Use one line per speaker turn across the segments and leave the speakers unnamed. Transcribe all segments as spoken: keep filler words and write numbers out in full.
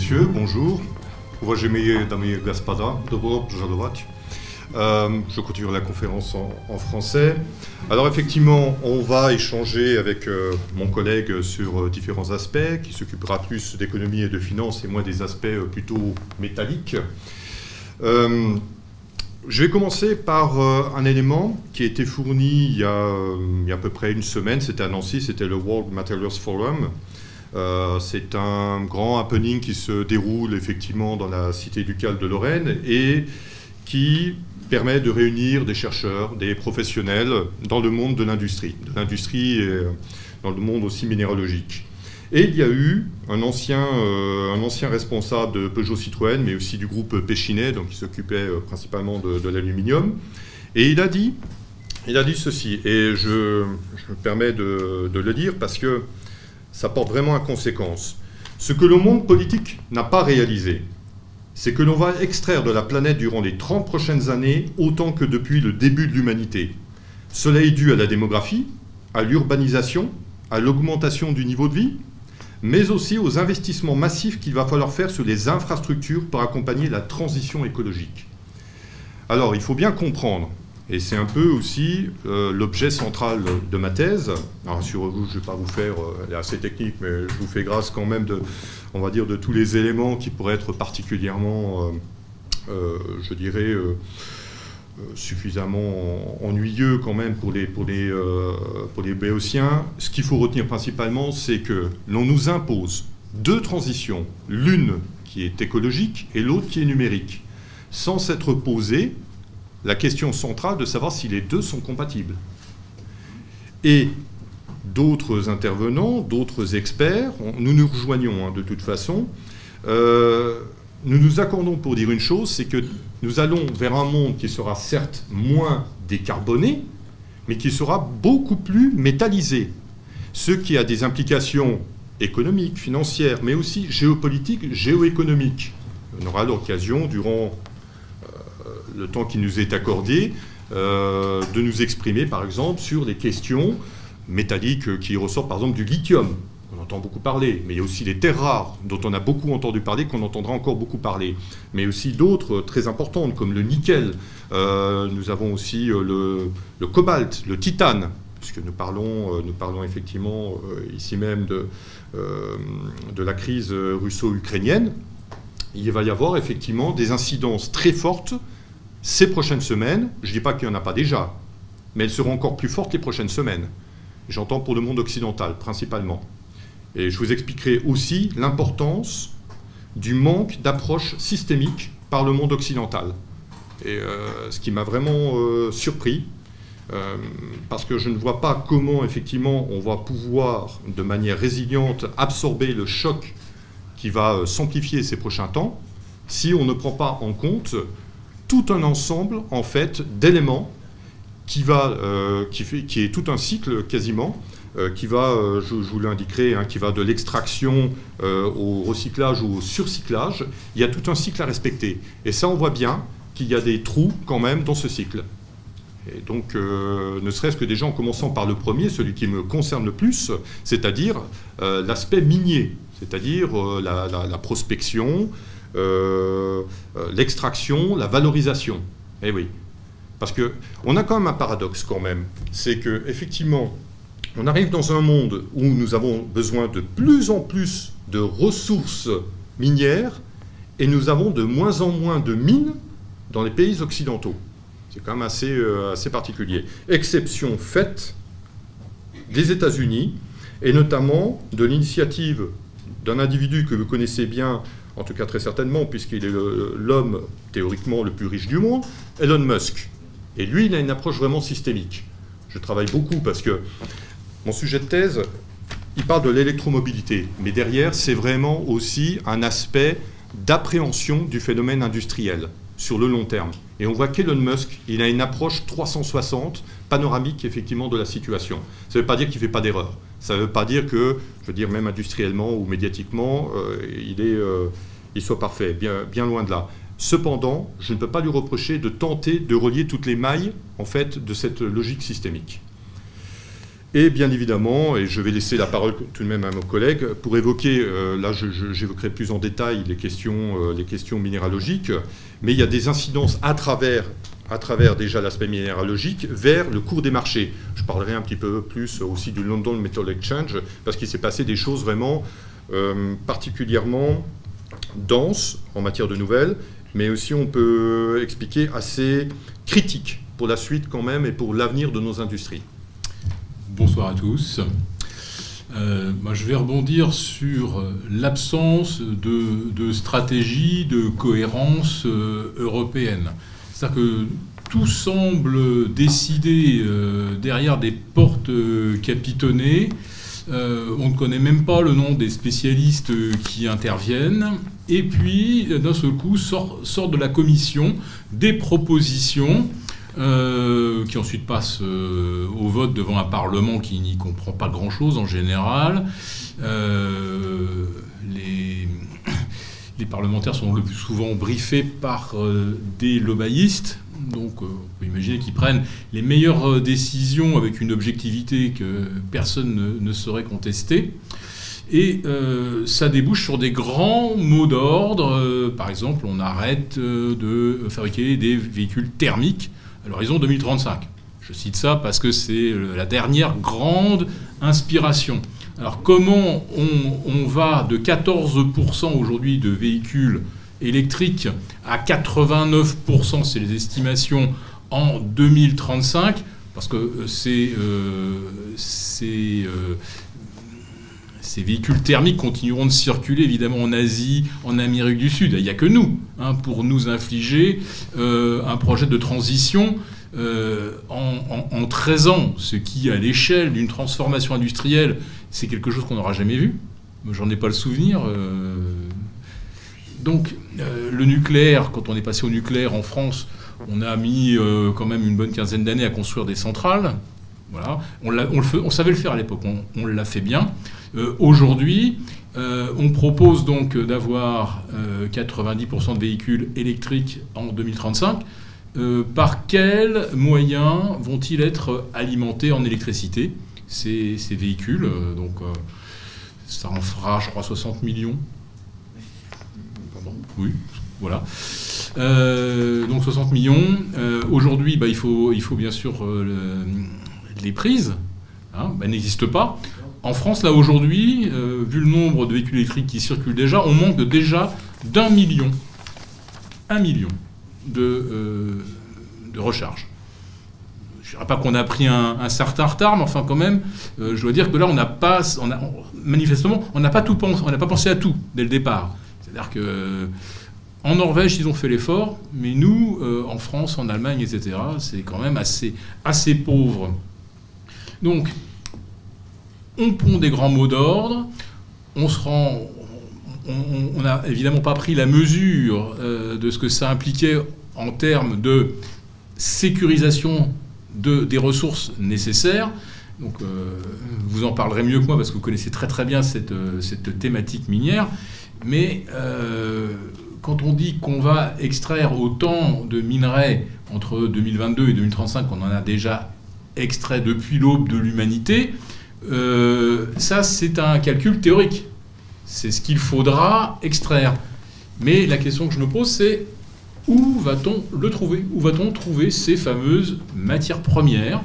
messieurs, bonjour. Уважаемые дамы и господа, добро пожаловать. Euh, je continue la conférence en, en français. Alors effectivement, on va échanger avec euh, mon collègue sur euh, différents aspects, qui s'occupera plus d'économie et de finance et moins des aspects euh, plutôt métalliques. Euh, je vais commencer par euh, un élément qui a été fourni il y a, euh, il y a à peu près une semaine, c'était à Nancy, c'était le World Materials Forum. Euh, c'est un grand happening qui se déroule effectivement dans la cité ducale de Lorraine et qui permet de réunir des chercheurs, des professionnels dans le monde de l'industrie, de l'industrie et dans le monde aussi minéralogique. Et il y a eu un ancien, euh, un ancien responsable de Peugeot Citroën, mais aussi du groupe Péchinet, donc qui s'occupait euh, principalement de, de l'aluminium, et il a dit, il a dit ceci, et je, je me permets de, de le dire parce que ça porte vraiment à conséquence. Ce que le monde politique n'a pas réalisé, c'est que l'on va extraire de la planète durant les trente prochaines années autant que depuis le début de l'humanité. Cela est dû à la démographie, à l'urbanisation, à l'augmentation du niveau de vie, mais aussi aux investissements massifs qu'il va falloir faire sur les infrastructures pour accompagner la transition écologique. Alors, il faut bien comprendre, et c'est un peu aussi euh, l'objet central de ma thèse. Alors, sur vous, je ne vais pas vous faire, euh, elle est assez technique, mais je vous fais grâce quand même de, on va dire, de tous les éléments qui pourraient être particulièrement, euh, euh, je dirais, euh, euh, suffisamment ennuyeux quand même pour les, pour les, euh, pour les béotiens. Ce qu'il faut retenir principalement, c'est que l'on nous impose deux transitions, l'une qui est écologique et l'autre qui est numérique, sans s'être posée la question centrale de savoir si les deux sont compatibles. Et d'autres intervenants, d'autres experts, nous nous rejoignons hein, de toute façon, euh, nous nous accordons pour dire une chose, c'est que nous allons vers un monde qui sera certes moins décarboné, mais qui sera beaucoup plus métallisé, ce qui a des implications économiques, financières, mais aussi géopolitiques, géoéconomiques. On aura l'occasion, durant le temps qui nous est accordé, euh, de nous exprimer, par exemple, sur les questions métalliques qui ressortent, par exemple, du lithium. On entend beaucoup parler, mais il y a aussi les terres rares, dont on a beaucoup entendu parler, qu'on entendra encore beaucoup parler. Mais aussi d'autres très importantes, comme le nickel. Euh, nous avons aussi le, le cobalt, le titane, puisque nous parlons, nous parlons effectivement euh, ici même de, euh, de la crise russo-ukrainienne. Il va y avoir effectivement des incidences très fortes ces prochaines semaines. Je ne dis pas qu'il n'y en a pas déjà, mais elles seront encore plus fortes les prochaines semaines. J'entends pour le monde occidental, principalement. Et je vous expliquerai aussi l'importance du manque d'approche systémique par le monde occidental. Et euh, ce qui m'a vraiment euh, surpris, euh, parce que je ne vois pas comment, effectivement, on va pouvoir, de manière résiliente, absorber le choc qui va euh, s'amplifier ces prochains temps, si on ne prend pas en compte tout un ensemble, en fait, d'éléments qui, va, euh, qui, fait, qui est tout un cycle, quasiment, euh, qui va, euh, je, je vous l'indiquerai, hein, qui va de l'extraction euh, au recyclage ou au surcyclage. Il y a tout un cycle à respecter. Et ça, on voit bien qu'il y a des trous, quand même, dans ce cycle. Et donc, euh, ne serait-ce que déjà en commençant par le premier, celui qui me concerne le plus, c'est-à-dire euh, l'aspect minier, c'est-à-dire euh, la, la, la prospection, Euh, euh, l'extraction, la valorisation. Eh oui, parce que on a quand même un paradoxe quand même, c'est que effectivement, on arrive dans un monde où nous avons besoin de plus en plus de ressources minières et nous avons de moins en moins de mines dans les pays occidentaux. C'est quand même assez, euh, assez particulier. Exception faite des États-Unis et notamment de l'initiative d'un individu que vous connaissez bien, en tout cas très certainement, puisqu'il est l'homme théoriquement le plus riche du monde, Elon Musk. Et lui, il a une approche vraiment systémique. Je travaille beaucoup parce que mon sujet de thèse, il parle de l'électromobilité. Mais derrière, c'est vraiment aussi un aspect d'appréhension du phénomène industriel sur le long terme. Et on voit qu'Elon Musk, il a une approche trois cent soixante, panoramique effectivement de la situation. Ça ne veut pas dire qu'il ne fait pas d'erreur. Ça ne veut pas dire que, je veux dire, même industriellement ou médiatiquement, euh, il, est, euh, il soit parfait, bien, bien loin de là. Cependant, je ne peux pas lui reprocher de tenter de relier toutes les mailles, en fait, de cette logique systémique. Et bien évidemment, et je vais laisser la parole tout de même à mon collègue, pour évoquer, euh, là j'évoquerai plus en détail les questions, euh, les questions minéralogiques, mais il y a des incidences à travers, à travers déjà l'aspect minéralogique vers le cours des marchés. Je parlerai un petit peu plus aussi du London Metal Exchange, parce qu'il s'est passé des choses vraiment euh, particulièrement denses en matière de nouvelles, mais aussi on peut expliquer assez critiques pour la suite quand même et pour l'avenir de nos industries.
Bonsoir à tous. Euh, moi, je vais rebondir sur l'absence de, de stratégie, de cohérence euh, européenne. C'est-à-dire que tout semble décidé euh, derrière des portes euh, capitonnées. Euh, on ne connaît même pas le nom des spécialistes qui interviennent. Et puis, d'un seul coup, sort, sort de la commission des propositions Euh, qui ensuite passe euh, au vote devant un Parlement qui n'y comprend pas grand-chose en général. Euh, les, les parlementaires sont le plus souvent briefés par euh, des lobbyistes, donc euh, on peut imaginer qu'ils prennent les meilleures décisions avec une objectivité que personne ne, ne saurait contester. Et euh, ça débouche sur des grands mots d'ordre. Euh, par exemple, on arrête euh, de fabriquer des véhicules thermiques à l'horizon deux mille trente-cinq. Je cite ça parce que c'est la dernière grande inspiration. Alors comment on, on va de quatorze pour cent aujourd'hui de véhicules électriques à quatre-vingt-neuf pour cent, c'est les estimations, en deux mille trente-cinq, parce que c'est, euh, c'est, euh, ces véhicules thermiques continueront de circuler évidemment en Asie, en Amérique du Sud. Il n'y a que nous hein, pour nous infliger euh, un projet de transition euh, en, en, en treize ans, ce qui, à l'échelle d'une transformation industrielle, c'est quelque chose qu'on n'aura jamais vu. J'en ai pas le souvenir. Euh... Donc euh, le nucléaire, quand on est passé au nucléaire en France, on a mis euh, quand même une bonne quinzaine d'années à construire des centrales. Voilà. On, on, le fait, on savait le faire à l'époque, on, on l'a fait bien. Euh, Aujourd'hui, euh, on propose donc d'avoir euh, quatre-vingt-dix pour cent de véhicules électriques en deux mille trente-cinq. Euh, par quels moyens vont-ils être alimentés en électricité, ces, ces véhicules euh, donc, euh, ça en fera, je crois, soixante millions. Pardon. Oui, voilà. Euh, donc soixante millions. Euh, Aujourd'hui, bah, il, faut, il faut bien sûr euh, le, les prises. Hein, bah, n'existent pas. En France, là, aujourd'hui, euh, vu le nombre de véhicules électriques qui circulent déjà, on manque de, déjà d'un million. Un million de, euh, de recharge. Je ne dirais pas qu'on a pris un, un certain retard, mais enfin, quand même, euh, je dois dire que là, on n'a pas... On a, on, manifestement, on n'a pas tout pensé, on n'a pas pensé à tout dès le départ. C'est-à-dire que... Euh, en Norvège, ils ont fait l'effort, mais nous, euh, en France, en Allemagne, et cetera, c'est quand même assez, assez pauvre. Donc, on pond des grands mots d'ordre, on se rend, on n'a évidemment pas pris la mesure euh, de ce que ça impliquait en termes de sécurisation de, des ressources nécessaires. Donc, euh, vous en parlerez mieux que moi parce que vous connaissez très très bien cette, cette thématique minière. Mais euh, quand on dit qu'on va extraire autant de minerais entre deux mille vingt-deux et deux mille trente-cinq qu'on en a déjà extrait depuis l'aube de l'humanité, Euh, ça, c'est un calcul théorique. C'est ce qu'il faudra extraire. Mais la question que je me pose, c'est où va-t-on le trouver? Où va-t-on trouver ces fameuses matières premières?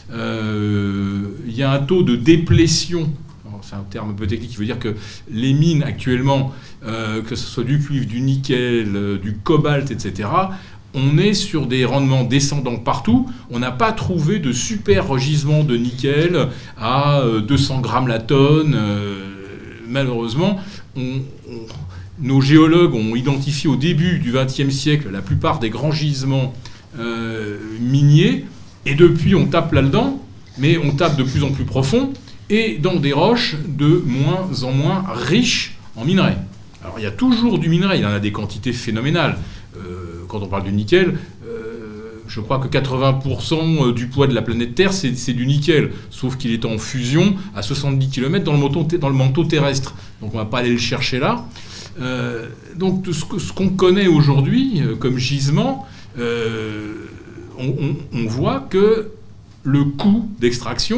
Euh, il y a un taux de déplétion. C'est un terme un peu technique qui veut dire que les mines actuellement, euh, que ce soit du cuivre, du nickel, euh, du cobalt, et cetera, on est sur des rendements descendants partout. On n'a pas trouvé de super gisement de nickel à deux cents grammes la tonne. Euh, malheureusement, on, on, nos géologues ont identifié au début du vingtième siècle la plupart des grands gisements euh, miniers. Et depuis, on tape là-dedans, mais on tape de plus en plus profond et dans des roches de moins en moins riches en minerais. Alors, il y a toujours du minerai. Il y en a des quantités phénoménales. Euh, quand on parle du nickel, euh, je crois que quatre-vingts pour cent du poids de la planète Terre, c'est, c'est du nickel. Sauf qu'il est en fusion à soixante-dix kilomètres dans le manteau, dans le manteau terrestre. Donc on ne va pas aller le chercher là. Euh, donc ce, que, ce qu'on connaît aujourd'hui euh, comme gisement, euh, on, on, on voit que le coût d'extraction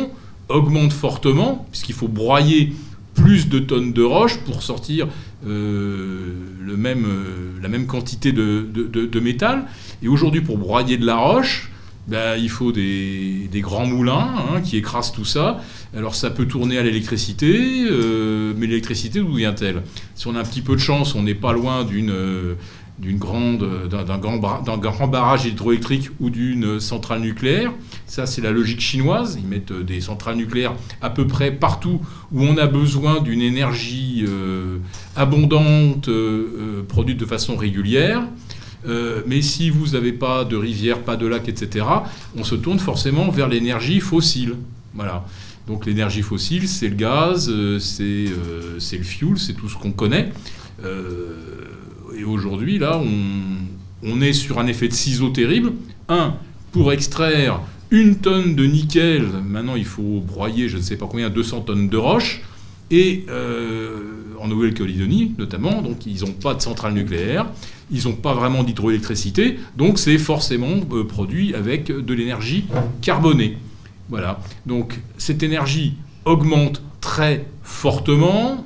augmente fortement, puisqu'il faut broyer plus de tonnes de roche pour sortir euh, le même, euh, la même quantité de, de, de, de métal. Et aujourd'hui, pour broyer de la roche, ben, il faut des, des grands moulins hein, qui écrasent tout ça. Alors ça peut tourner à l'électricité, euh, mais l'électricité, d'où vient-elle? Si on a un petit peu de chance, on n'est pas loin d'une... Euh, d'une grande, d'un, d'un, grand, d'un grand barrage hydroélectrique ou d'une centrale nucléaire. Ça, c'est la logique chinoise. Ils mettent des centrales nucléaires à peu près partout où on a besoin d'une énergie euh, abondante, euh, produite de façon régulière. Euh, mais si vous n'avez pas de rivière, pas de lac, et cetera, on se tourne forcément vers l'énergie fossile. Voilà. Donc l'énergie fossile, c'est le gaz, euh, c'est, euh, c'est le fuel, c'est tout ce qu'on connaît. Euh, Et aujourd'hui, là, on, on est sur un effet de ciseau terrible. Un, pour extraire une tonne de nickel, maintenant il faut broyer, je ne sais pas combien, deux cents tonnes de roche. Et euh, en Nouvelle-Calédonie, notamment, donc ils n'ont pas de centrale nucléaire, ils n'ont pas vraiment d'hydroélectricité, donc c'est forcément euh, produit avec de l'énergie carbonée. Voilà. Donc cette énergie augmente très fortement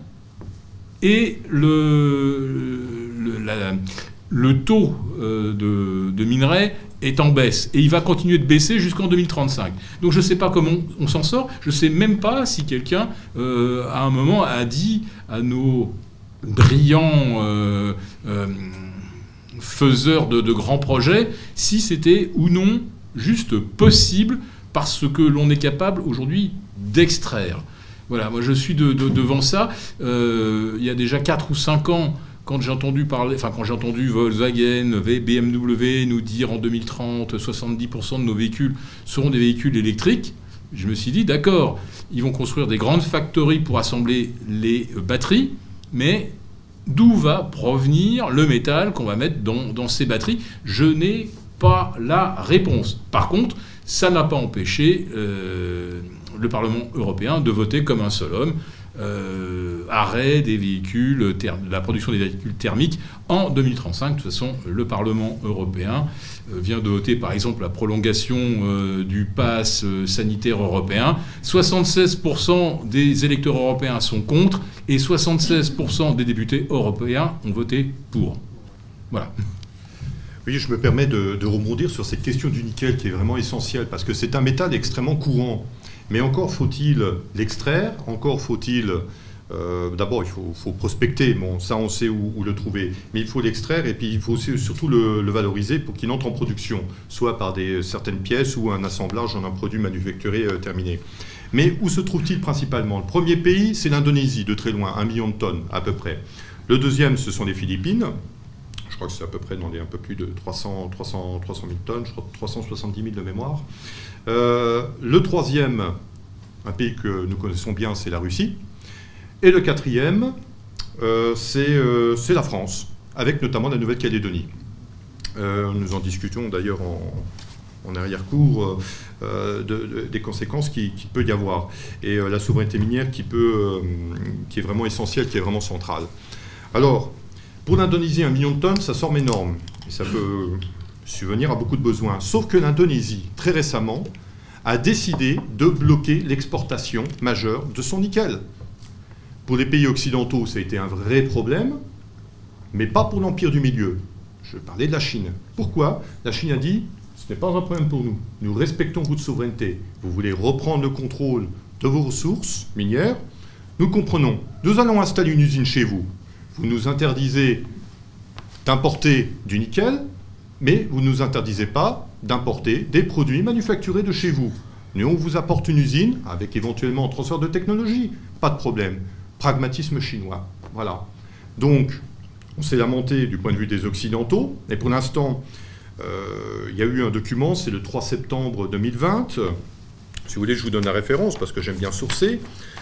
et le... Le, la, le taux euh, de, de minerais est en baisse. Et il va continuer de baisser jusqu'en deux mille trente-cinq. Donc je ne sais pas comment on, on s'en sort. Je ne sais même pas si quelqu'un, euh, à un moment, a dit à nos brillants euh, euh, faiseurs de, de grands projets si c'était ou non juste possible parce que l'on est capable aujourd'hui d'extraire. Voilà, moi je suis de, de, devant ça. Euh, il y a déjà quatre ou cinq ans, Quand j'ai entendu parler, enfin quand j'ai entendu Volkswagen, B M W nous dire en deux mille trente, soixante-dix pour cent de nos véhicules seront des véhicules électriques, je me suis dit d'accord, ils vont construire des grandes factories pour assembler les batteries, mais d'où va provenir le métal qu'on va mettre dans, dans ces batteries? Je n'ai pas la réponse. Par contre, ça n'a pas empêché euh, le Parlement européen de voter comme un seul homme. Euh, arrêt des véhicules, therm- la production des véhicules thermiques en deux mille trente-cinq. De toute façon, le Parlement européen euh, vient de voter, par exemple, la prolongation euh, du pass euh, sanitaire européen. soixante-seize pour cent des électeurs européens sont contre et soixante-seize pour cent des députés européens ont voté pour. Voilà.
Oui, je me permets de, de rebondir sur cette question du nickel qui est vraiment essentielle parce que c'est un métal extrêmement courant. Mais encore faut-il l'extraire, encore faut-il... Euh, d'abord, il faut, faut prospecter, bon, ça on sait où, où le trouver, mais il faut l'extraire et puis il faut aussi, surtout le, le valoriser pour qu'il entre en production, soit par des, certaines pièces ou un assemblage en un produit manufacturé euh, terminé. Mais où se trouve-t-il principalement? Le premier pays, c'est l'Indonésie, de très loin, un million de tonnes à peu près. Le deuxième, ce sont les Philippines. Je crois que c'est à peu près dans les un peu plus de trois cents mille tonnes, je crois trois cent soixante-dix mille de mémoire. Euh, le troisième, un pays que nous connaissons bien, c'est la Russie. Et le quatrième, euh, c'est euh, la France, avec notamment la Nouvelle-Calédonie. Euh, nous en discutons d'ailleurs en, en arrière-cours euh, de, de, des conséquences qu'il qui peut y avoir. Et euh, la souveraineté minière qui, peut, euh, qui est vraiment essentielle, qui est vraiment centrale. Alors, pour l'Indonésie, un million de tonnes, ça semble énorme. Et ça peut subvenir à beaucoup de besoins. Sauf que l'Indonésie, très récemment, a décidé de bloquer l'exportation majeure de son nickel. Pour les pays occidentaux, ça a été un vrai problème, mais pas pour l'Empire du Milieu. Je parlais de la Chine. Pourquoi? La Chine a dit, ce n'est pas un problème pour nous. Nous respectons votre souveraineté. Vous voulez reprendre le contrôle de vos ressources minières? Nous comprenons. Nous allons installer une usine chez vous. Vous nous interdisez d'importer du nickel, mais vous ne nous interdisez pas d'importer des produits manufacturés de chez vous. Nous, on vous apporte une usine, avec éventuellement un transfert de technologie. Pas de problème. Pragmatisme chinois. Voilà. Donc, on s'est lamenté du point de vue des Occidentaux, et pour l'instant, euh, il y a eu un document, c'est le trois septembre deux mille vingt. Si vous voulez, je vous donne la référence, parce que j'aime bien sourcer.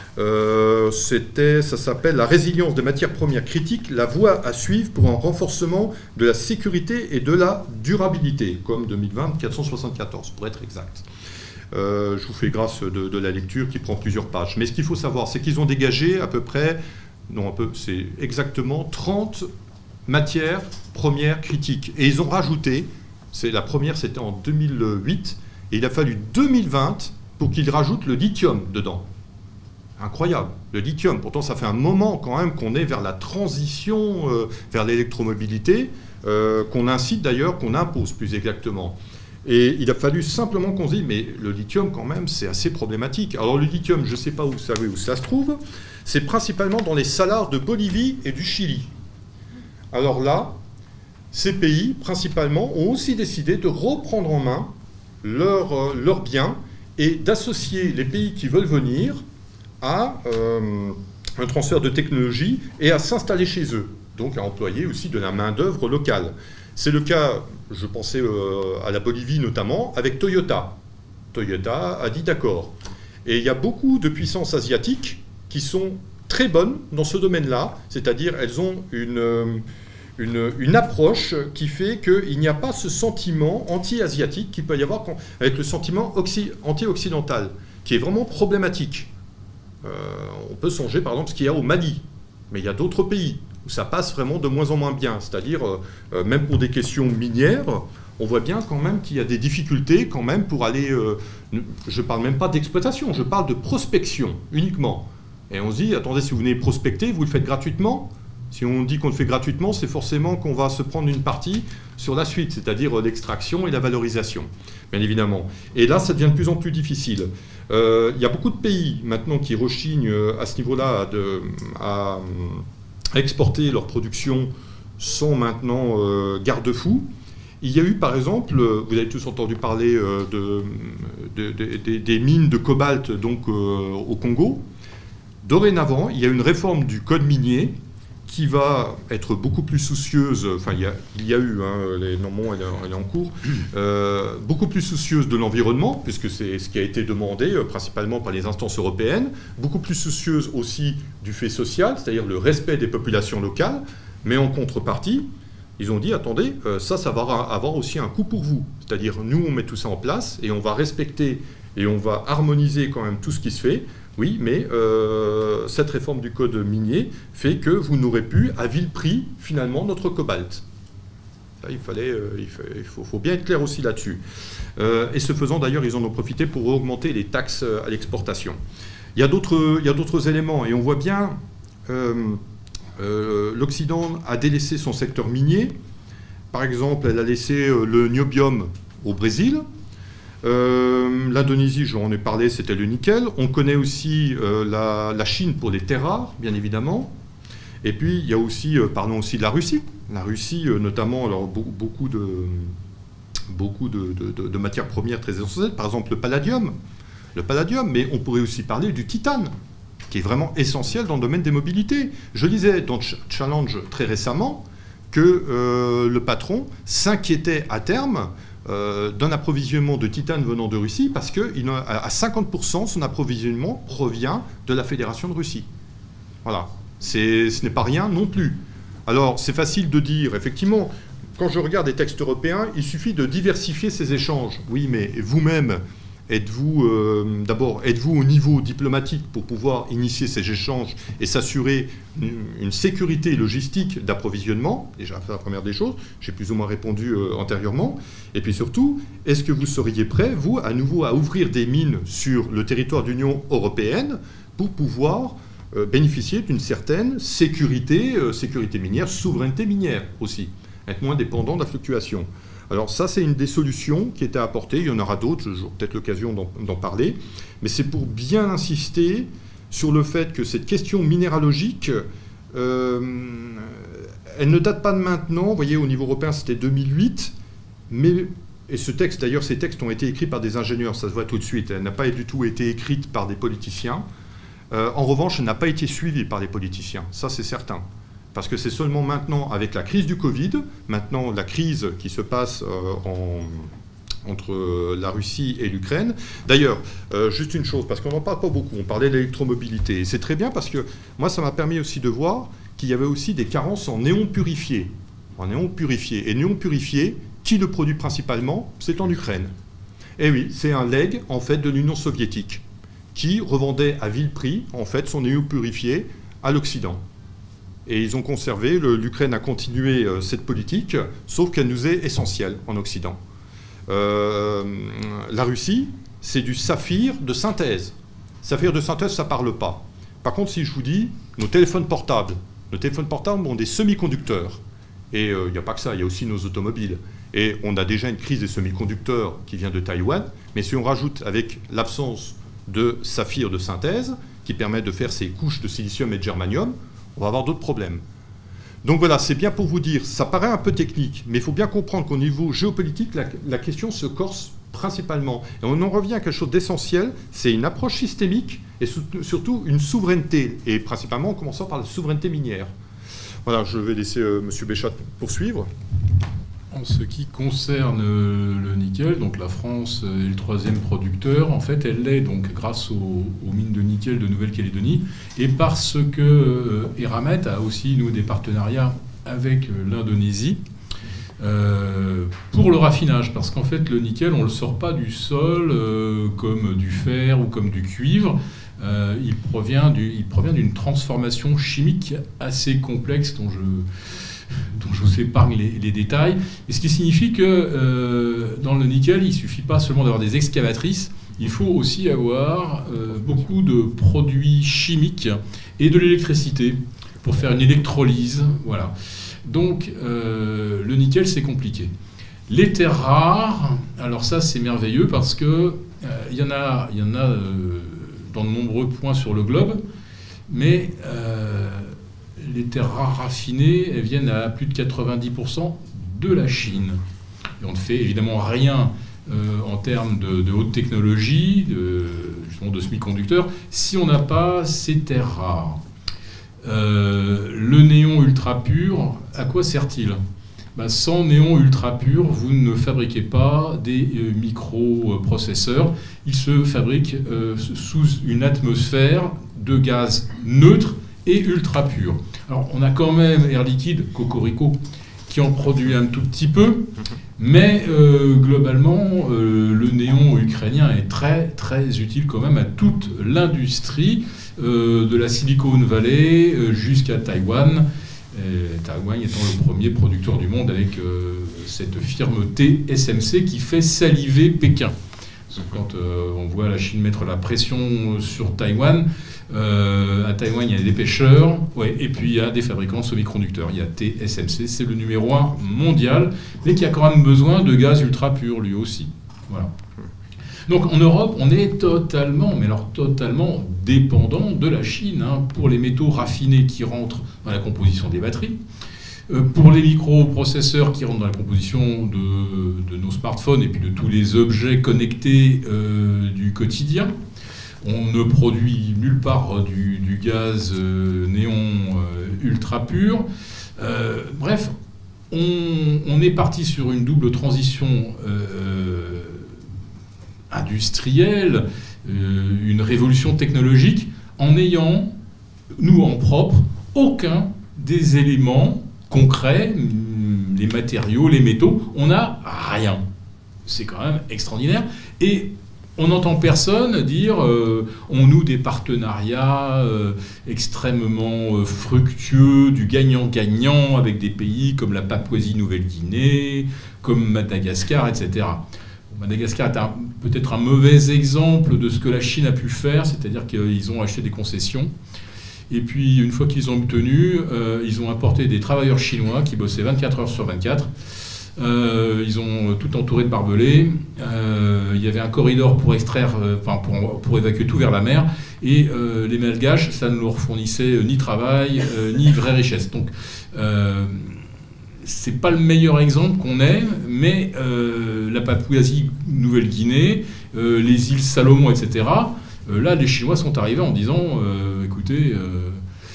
Euh, c'était, ça s'appelle « La résilience des matières premières critiques, la voie à suivre pour un renforcement de la sécurité et de la durabilité », comme deux mille vingt, quatre cent soixante-quatorze, pour être exact. Euh, je vous fais grâce de, de la lecture qui prend plusieurs pages. Mais ce qu'il faut savoir, c'est qu'ils ont dégagé à peu près, non, un peu, c'est exactement trente matières premières critiques. Et ils ont rajouté, c'est la première, c'était en deux mille huit, et il a fallu deux mille vingt pour qu'ils rajoutent le lithium dedans. Incroyable, le lithium. Pourtant, ça fait un moment quand même qu'on est vers la transition, euh, vers l'électromobilité, euh, qu'on incite d'ailleurs, qu'on impose plus exactement. Et il a fallu simplement qu'on se dise, mais le lithium quand même, c'est assez problématique. Alors le lithium, je ne sais pas où, vous savez où ça se trouve, c'est principalement dans les salars de Bolivie et du Chili. Alors là, ces pays, principalement, ont aussi décidé de reprendre en main leurs euh, leurs biens et d'associer les pays qui veulent venir à euh, un transfert de technologie et à s'installer chez eux, donc à employer aussi de la main-d'œuvre locale. C'est le cas, je pensais euh, à la Bolivie notamment, avec Toyota. Toyota a dit d'accord. Et il y a beaucoup de puissances asiatiques qui sont très bonnes dans ce domaine-là, c'est-à-dire elles ont une, une, une approche qui fait qu'il n'y a pas ce sentiment anti-asiatique qu'il peut y avoir avec le sentiment anti-occidental, qui est vraiment problématique. Euh, on peut songer par exemple ce qu'il y a au Mali, mais il y a d'autres pays où ça passe vraiment de moins en moins bien. C'est-à-dire, euh, même pour des questions minières, on voit bien quand même qu'il y a des difficultés quand même pour aller... Euh, je ne parle même pas d'exploitation, je parle de prospection uniquement. Et on se dit, attendez, si vous venez prospecter, vous le faites gratuitement. Si on dit qu'on le fait gratuitement, c'est forcément qu'on va se prendre une partie sur la suite, c'est-à-dire l'extraction et la valorisation, bien évidemment. Et là, ça devient de plus en plus difficile. Euh, il y a beaucoup de pays maintenant qui rechignent à ce niveau-là à... à exporter leur production sans maintenant euh, garde-fou. Il y a eu par exemple, vous avez tous entendu parler euh, de, de, de, de, des mines de cobalt donc, euh, au Congo. Dorénavant, il y a une réforme du code minier qui va être beaucoup plus soucieuse, enfin il y a, il y a eu, hein, les, normalement elle, elle est en cours, euh, beaucoup plus soucieuse de l'environnement, puisque c'est ce qui a été demandé euh, principalement par les instances européennes, beaucoup plus soucieuse aussi du fait social, c'est-à-dire le respect des populations locales, mais en contrepartie, ils ont dit, attendez, euh, ça, ça va avoir aussi un coût pour vous, c'est-à-dire nous on met tout ça en place et on va respecter et on va harmoniser quand même tout ce qui se fait. Oui, mais euh, cette réforme du code minier fait que vous n'aurez plus à vil prix, finalement, notre cobalt. Là, il fallait, euh, il faut, il faut, faut bien être clair aussi là-dessus. Euh, et ce faisant, d'ailleurs, ils en ont profité pour augmenter les taxes à l'exportation. Il y a d'autres éléments, et on voit bien, euh, euh, l'Occident a délaissé son secteur minier. Par exemple, elle a laissé euh, le niobium au Brésil. Euh, L'Indonésie, j'en ai parlé, c'était le nickel. On connaît aussi euh, la, la Chine pour les terres rares, bien évidemment. Et puis, il y a aussi, euh, parlons aussi de la Russie. La Russie, euh, notamment, alors, beaucoup, beaucoup, de, beaucoup de, de, de matières premières très essentielles, par exemple le palladium. Le palladium, mais on pourrait aussi parler du titane, qui est vraiment essentiel dans le domaine des mobilités. Je lisais dans Challenge très récemment que euh, le patron s'inquiétait à terme Euh, d'un approvisionnement de titane venant de Russie, parce qu'à cinquante pour cent, son approvisionnement provient de la Fédération de Russie. Voilà. Ce n'est pas rien non plus. Alors, c'est facile de dire, effectivement, quand je regarde les textes européens, il suffit de diversifier ces échanges. Oui, mais vous-même, êtes-vous, euh, d'abord, êtes-vous au niveau diplomatique pour pouvoir initier ces échanges et s'assurer une, une sécurité logistique d'approvisionnement? Déjà, c'est la première des choses. J'ai plus ou moins répondu euh, antérieurement. Et puis surtout, est-ce que vous seriez prêt, vous, à nouveau, à ouvrir des mines sur le territoire de l'Union européenne pour pouvoir euh, bénéficier d'une certaine sécurité, euh, sécurité minière, souveraineté minière aussi, être moins dépendant de la fluctuation? Alors ça, c'est une des solutions qui était apportée. Il y en aura d'autres, j'aurai peut-être l'occasion d'en parler. Mais c'est pour bien insister sur le fait que cette question minéralogique, euh, elle ne date pas de maintenant. Vous voyez, au niveau européen, c'était deux mille huit. Mais, et ce texte, d'ailleurs, ces textes ont été écrits par des ingénieurs, ça se voit tout de suite. Elle n'a pas du tout été écrite par des politiciens. Euh, en revanche, elle n'a pas été suivie par des politiciens. Ça, c'est certain. Parce que c'est seulement maintenant, avec la crise du Covid, maintenant la crise qui se passe euh, en, entre la Russie et l'Ukraine. D'ailleurs, euh, juste une chose, parce qu'on n'en parle pas beaucoup, on parlait de l'électromobilité. Et c'est très bien parce que moi, ça m'a permis aussi de voir qu'il y avait aussi des carences en néon purifié. En néon purifié. Et néon purifié, qui le produit principalement? C'est en Ukraine. Et oui, c'est un legs, en fait, de l'Union soviétique, qui revendait à vil prix, en fait, son néon purifié à l'Occident. Et ils ont conservé, l'Ukraine a continué euh, cette politique, sauf qu'elle nous est essentielle en Occident. Euh, la Russie, c'est du saphir de synthèse. Saphir de synthèse, ça ne parle pas. Par contre, si je vous dis, nos téléphones portables, nos téléphones portables ont des semi-conducteurs. Et il euh, n'y a pas que ça, il y a aussi nos automobiles. Et on a déjà une crise des semi-conducteurs qui vient de Taïwan. Mais si on rajoute avec l'absence de saphir de synthèse, qui permet de faire ces couches de silicium et de germanium, on va avoir d'autres problèmes. Donc voilà, c'est bien pour vous dire, ça paraît un peu technique, mais il faut bien comprendre qu'au niveau géopolitique, la, la question se corse principalement. Et on en revient à quelque chose d'essentiel, c'est une approche systémique et surtout une souveraineté, et principalement en commençant par la souveraineté minière. Voilà, je vais laisser euh, M. Béchat poursuivre.
En ce qui concerne le nickel, donc la France est le troisième producteur. En fait, elle l'est donc grâce aux, aux mines de nickel de Nouvelle-Calédonie et parce que euh, Eramet a aussi nous des partenariats avec euh, l'Indonésie euh, pour le raffinage. Parce qu'en fait, le nickel, on ne le sort pas du sol euh, comme du fer ou comme du cuivre. Euh, il provient du, il provient d'une transformation chimique assez complexe dont je dont je vous épargne les, les détails, et ce qui signifie que euh, dans le nickel, il ne suffit pas seulement d'avoir des excavatrices, il faut aussi avoir euh, beaucoup de produits chimiques et de l'électricité pour faire une électrolyse. Voilà. Donc euh, le nickel, c'est compliqué. Les terres rares, alors ça c'est merveilleux parce que euh, il y en a, il y en a euh, dans de nombreux points sur le globe, mais euh, les terres rares raffinées, elles viennent à plus de quatre-vingt-dix pour cent de la Chine. Et on ne fait évidemment rien euh, en termes de, de haute technologie, de, justement de semi-conducteurs, si on n'a pas ces terres rares. Euh, le néon ultra pur, à quoi sert-il ? Ben, sans néon ultra pur, vous ne fabriquez pas des euh, microprocesseurs. Ils se fabriquent euh, sous une atmosphère de gaz neutre et ultra pur. Alors, on a quand même Air Liquide, Cocorico, qui en produit un tout petit peu, mais euh, globalement, euh, le néon ukrainien est très, très utile quand même à toute l'industrie, euh, de la Silicon Valley euh, jusqu'à Taïwan, euh, Taïwan étant le premier producteur du monde avec euh, cette firme T S M C qui fait saliver Pékin. Quand euh, on voit la Chine mettre la pression sur Taïwan, euh, à Taïwan, il y a des pêcheurs, ouais, et puis il y a des fabricants de semi-conducteurs. Il y a T S M C, c'est le numéro un mondial, mais qui a quand même besoin de gaz ultra pur, lui aussi. Voilà. Donc en Europe, on est totalement, mais alors totalement dépendant de la Chine hein, pour les métaux raffinés qui rentrent dans la composition des batteries. Pour les microprocesseurs qui rentrent dans la composition de, de nos smartphones et puis de tous les objets connectés euh, du quotidien, on ne produit nulle part du, du gaz euh, néon euh, ultra pur. Euh, bref, on, on est parti sur une double transition euh, industrielle, euh, une révolution technologique, en n'ayant, nous en propre, aucun des éléments concrets, les matériaux, les métaux, on n'a rien. C'est quand même extraordinaire. Et on n'entend personne dire euh, on noue des partenariats euh, extrêmement euh, fructueux, du gagnant-gagnant avec des pays comme la Papouasie-Nouvelle-Guinée, comme Madagascar, et cetera. Madagascar est peut-être un mauvais exemple de ce que la Chine a pu faire, c'est-à-dire qu'ils ont acheté des concessions. Et puis, une fois qu'ils ont obtenu, euh, ils ont importé des travailleurs chinois qui bossaient vingt-quatre heures sur vingt-quatre. Euh, ils ont tout entouré de barbelés. Euh, il y avait un corridor pour extraire, euh, enfin pour, pour évacuer tout vers la mer. Et euh, les Malgaches, ça ne leur fournissait ni travail, euh, ni vraie richesse. Donc, euh, c'est pas le meilleur exemple qu'on ait, mais euh, la Papouasie-Nouvelle-Guinée, euh, les îles Salomon, et cetera, Euh, là, les Chinois sont arrivés en disant euh, écoutez, euh,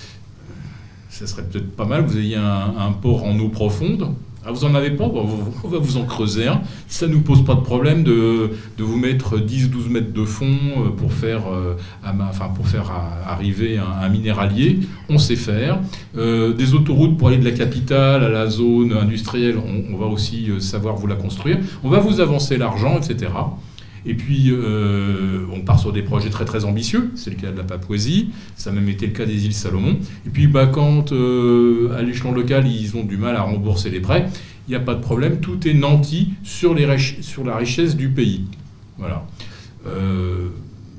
ça serait peut-être pas mal que vous ayez un, un port en eau profonde. Ah, vous n'en avez pas, bon, on va vous en creuser un. Ça ne nous pose pas de problème de, de vous mettre dix à douze mètres de fond pour faire, euh, à, enfin, pour faire à, arriver un, un minéralier. On sait faire. Euh, des autoroutes pour aller de la capitale à la zone industrielle, on, on va aussi savoir vous la construire. On va vous avancer l'argent, et cetera. Et puis, euh, on part sur des projets très très ambitieux. C'est le cas de la Papouasie. Ça a même été le cas des îles Salomon. Et puis, bah, quand euh, à l'échelon local, ils ont du mal à rembourser les prêts, il n'y a pas de problème. Tout est nanti sur, les sur la richesse du pays. Voilà. Euh,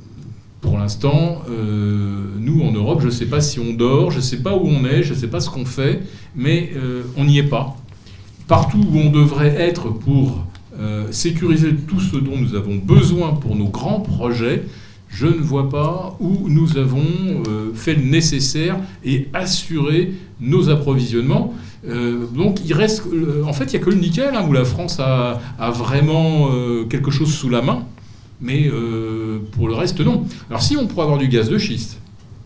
pour l'instant, euh, nous en Europe, je ne sais pas si on dort, je ne sais pas où on est, je ne sais pas ce qu'on fait, mais euh, on n'y est pas. Partout où on devrait être pour euh, sécuriser tout ce dont nous avons besoin pour nos grands projets, je ne vois pas où nous avons euh, fait le nécessaire et assuré nos approvisionnements. Euh, donc il reste, euh, en fait, il n'y a que le nickel hein, où la France a, a vraiment euh, quelque chose sous la main, mais euh, pour le reste, non. Alors si on pourrait avoir du gaz de schiste,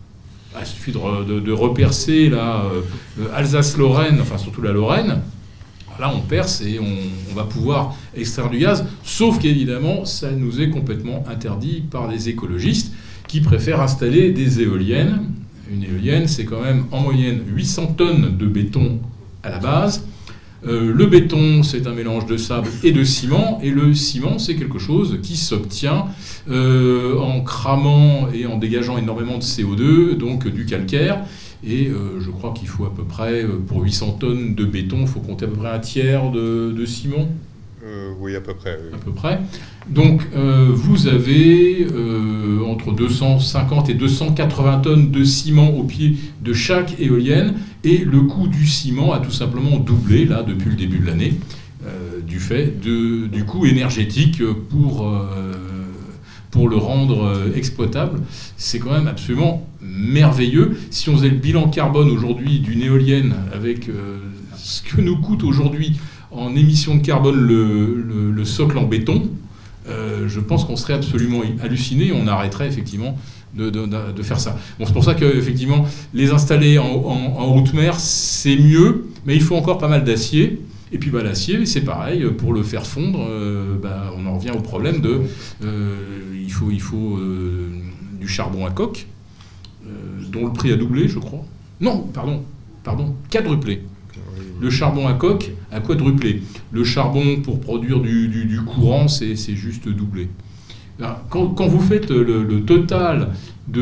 il suffit de, de, de repercer là, euh, Alsace-Lorraine, enfin surtout la Lorraine. Là, on perce et on, on va pouvoir extraire du gaz, sauf qu'évidemment, ça nous est complètement interdit par les écologistes qui préfèrent installer des éoliennes. Une éolienne, c'est quand même en moyenne huit cents tonnes de béton à la base. Euh, le béton, c'est un mélange de sable et de ciment, et le ciment, c'est quelque chose qui s'obtient euh, en cramant et en dégageant énormément de C O deux, donc du calcaire. Et euh, je crois qu'il faut à peu près, pour huit cents tonnes de béton, il faut compter à peu près un tiers de, de ciment.
Euh, oui, à peu près. Oui.
À peu près. Donc, euh, vous avez euh, entre deux cent cinquante et deux cent quatre-vingts tonnes de ciment au pied de chaque éolienne. Et le coût du ciment a tout simplement doublé, là, depuis le début de l'année, euh, du fait de, du coût énergétique pour, euh, pour le rendre euh, exploitable. C'est quand même absolument merveilleux. Si on faisait le bilan carbone aujourd'hui d'une éolienne avec euh, ce que nous coûte aujourd'hui en émissions de carbone le, le, le socle en béton, euh, je pense qu'on serait absolument halluciné et on arrêterait effectivement de, de, de faire ça. Bon, c'est pour ça qu'effectivement, les installer en, en, en haute mer, c'est mieux, mais il faut encore pas mal d'acier. Et puis bah, l'acier, c'est pareil, pour le faire fondre, euh, bah, on en revient au problème de... Euh, il faut, il faut euh, du charbon à coque, euh, dont le prix a doublé, je crois. Non, pardon, pardon, quadruplé. Le charbon à coque a quadruplé. Le charbon pour produire du, du, du courant, c'est juste doublé. Quand, quand vous faites le, le total de,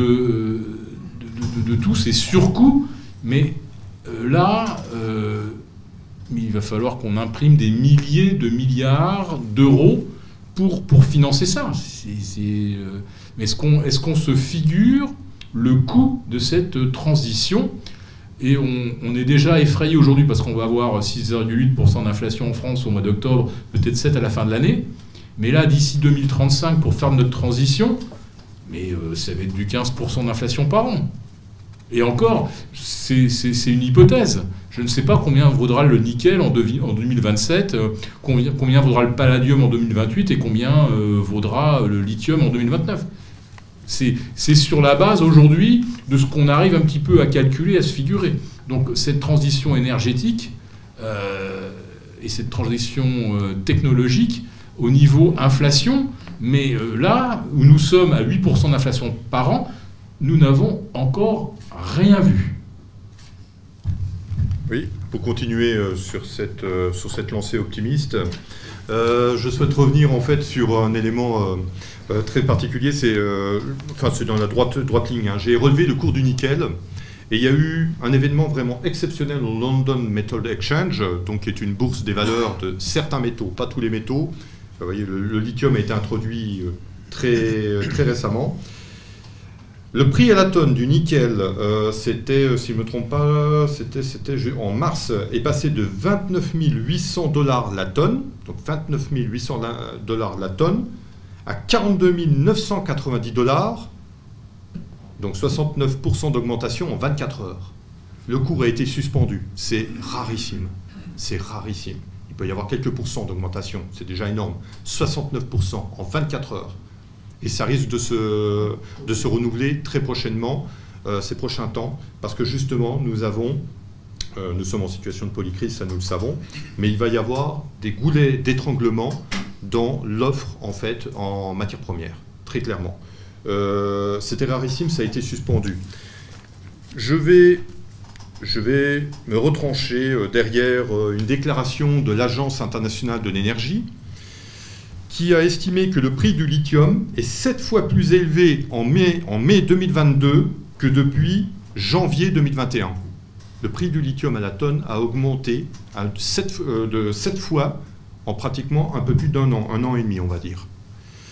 de, de, de tous ces surcoûts, mais euh, là, euh, il va falloir qu'on imprime des milliers de milliards d'euros pour, pour financer ça. C'est, c'est, euh, mais est-ce qu'on est-ce qu'on se figure le coût de cette transition ? Et on, on est déjà effrayé aujourd'hui parce qu'on va avoir six virgule huit pour cent d'inflation en France au mois d'octobre, peut-être sept à la fin de l'année. Mais là, d'ici deux mille trente-cinq, pour faire notre transition, mais euh, ça va être du quinze pour cent d'inflation par an. Et encore, c'est une hypothèse. Je ne sais pas combien vaudra le nickel en, en deux mille vingt-sept, euh, combien, combien vaudra le palladium en deux mille vingt-huit et combien euh, vaudra le lithium en deux mille vingt-neuf. C'est sur la base aujourd'hui de ce qu'on arrive un petit peu à calculer, à se figurer. Donc cette transition énergétique euh, et cette transition euh, technologique au niveau inflation, mais euh, là où nous sommes à huit pour cent d'inflation par an, nous n'avons encore rien vu.
Oui, pour continuer euh, sur, cette, euh, sur cette lancée optimiste, euh, je souhaite revenir en fait sur un élément euh, euh, très particulier, c'est euh, enfin, c'est dans la droite, droite ligne. Hein. J'ai relevé le cours du nickel et il y a eu un événement vraiment exceptionnel au London Metal Exchange, donc qui est une bourse des valeurs de certains métaux, pas tous les métaux. Vous voyez, le, le lithium a été introduit très, très récemment. Le prix à la tonne du nickel, euh, c'était, si je ne me trompe pas, c'était en mars, est passé de vingt-neuf mille huit cents dollars la tonne, donc vingt-neuf mille huit cents dollars la tonne, à quarante-deux mille neuf cent quatre-vingt-dix dollars, donc soixante-neuf pour cent d'augmentation en vingt-quatre heures. Le cours a été suspendu, c'est rarissime, c'est rarissime. Il peut y avoir quelques pourcents d'augmentation, c'est déjà énorme, soixante-neuf pour cent en vingt-quatre heures. Et ça risque de se, de se renouveler très prochainement, euh, ces prochains temps, parce que justement, nous avons, euh, nous sommes en situation de polycrise, ça nous le savons, mais il va y avoir des goulets d'étranglement dans l'offre, en fait, en matière première, très clairement. Euh, C'était rarissime, ça a été suspendu. Je vais, je vais me retrancher euh, derrière euh, une déclaration de l'Agence internationale de l'énergie, qui a estimé que le prix du lithium est sept fois plus élevé en mai, en mai deux mille vingt-deux que depuis janvier deux mille vingt et un. Le prix du lithium à la tonne a augmenté à sept, euh, de sept fois en pratiquement un peu plus d'un an, un an et demi, on va dire.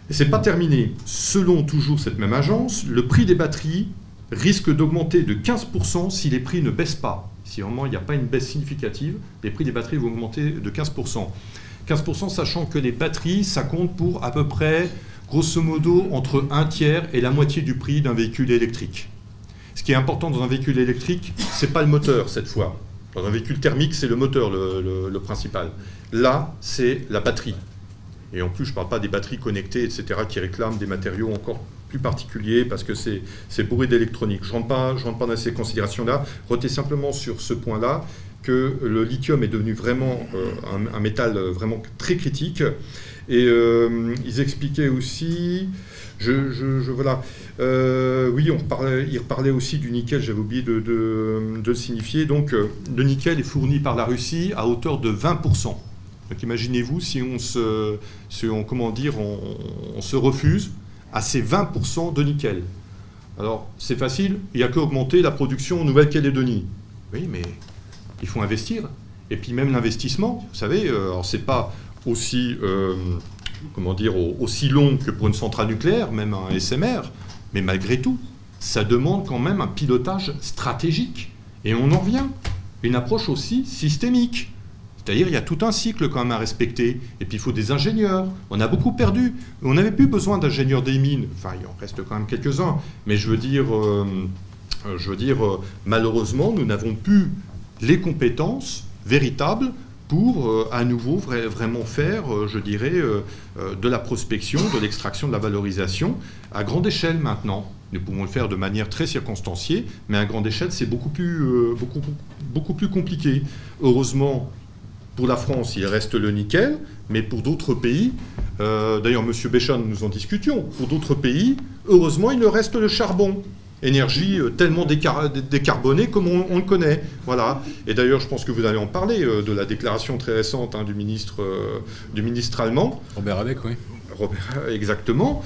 Et c'est pas terminé. Selon toujours cette même agence, le prix des batteries risque d'augmenter de quinze pour cent si les prix ne baissent pas. Si vraiment il n'y a pas une baisse significative, les prix des batteries vont augmenter de quinze pour cent. quinze pour cent sachant que les batteries, ça compte pour à peu près, grosso modo, entre un tiers et la moitié du prix d'un véhicule électrique. Ce qui est important dans un véhicule électrique, c'est pas le moteur cette fois. Dans un véhicule thermique, c'est le moteur le, le, le principal. Là, c'est la batterie. Et en plus, je ne parle pas des batteries connectées, et cetera, qui réclament des matériaux encore plus particuliers parce que c'est bourré d'électronique. Je ne rentre pas, je rentre pas dans ces considérations-là. Retenez simplement sur ce point-là que le lithium est devenu vraiment euh, un, un métal vraiment très critique. Et euh, ils expliquaient aussi... Je, je, je, voilà. Euh, oui, on reparlait, il reparlait aussi du nickel, j'avais oublié de, de, de le signifier. Donc, euh, le nickel est fourni par la Russie à hauteur de vingt pour cent. Donc, imaginez-vous si on se, si on, comment dire, on, on se refuse à ces vingt pour cent de nickel. Alors, c'est facile, il n'y a qu'à augmenter la production en Nouvelle-Calédonie. Oui, mais il faut investir. Et puis, même l'investissement, vous savez, euh, alors c'est pas aussi... Euh, comment dire, aussi long que pour une centrale nucléaire, même un S M R, mais malgré tout, ça demande quand même un pilotage stratégique. Et on en revient. Une approche aussi systémique. C'est-à-dire, il y a tout un cycle quand même à respecter. Et puis, il faut des ingénieurs. On a beaucoup perdu. On n'avait plus besoin d'ingénieurs des mines. Enfin, il en reste quand même quelques-uns. Mais je veux dire, euh, je veux dire euh, malheureusement, nous n'avons plus les compétences véritables pour euh, à nouveau vra vraiment faire, euh, je dirais, euh, euh, de la prospection, de l'extraction, de la valorisation à grande échelle maintenant. Nous pouvons le faire de manière très circonstanciée, mais à grande échelle, c'est beaucoup plus, euh, beaucoup, beaucoup plus compliqué. Heureusement, pour la France, il reste le nickel, mais pour d'autres pays, euh, d'ailleurs, M. Béchan, nous en discutions, pour d'autres pays, heureusement, il reste le charbon. Énergie euh, tellement décar décarbonée comme on, on le connaît. Voilà. Et d'ailleurs, je pense que vous allez en parler euh, de la déclaration très récente hein, du, ministre, euh, du ministre allemand.
Robert Habeck, oui.
Robert, exactement.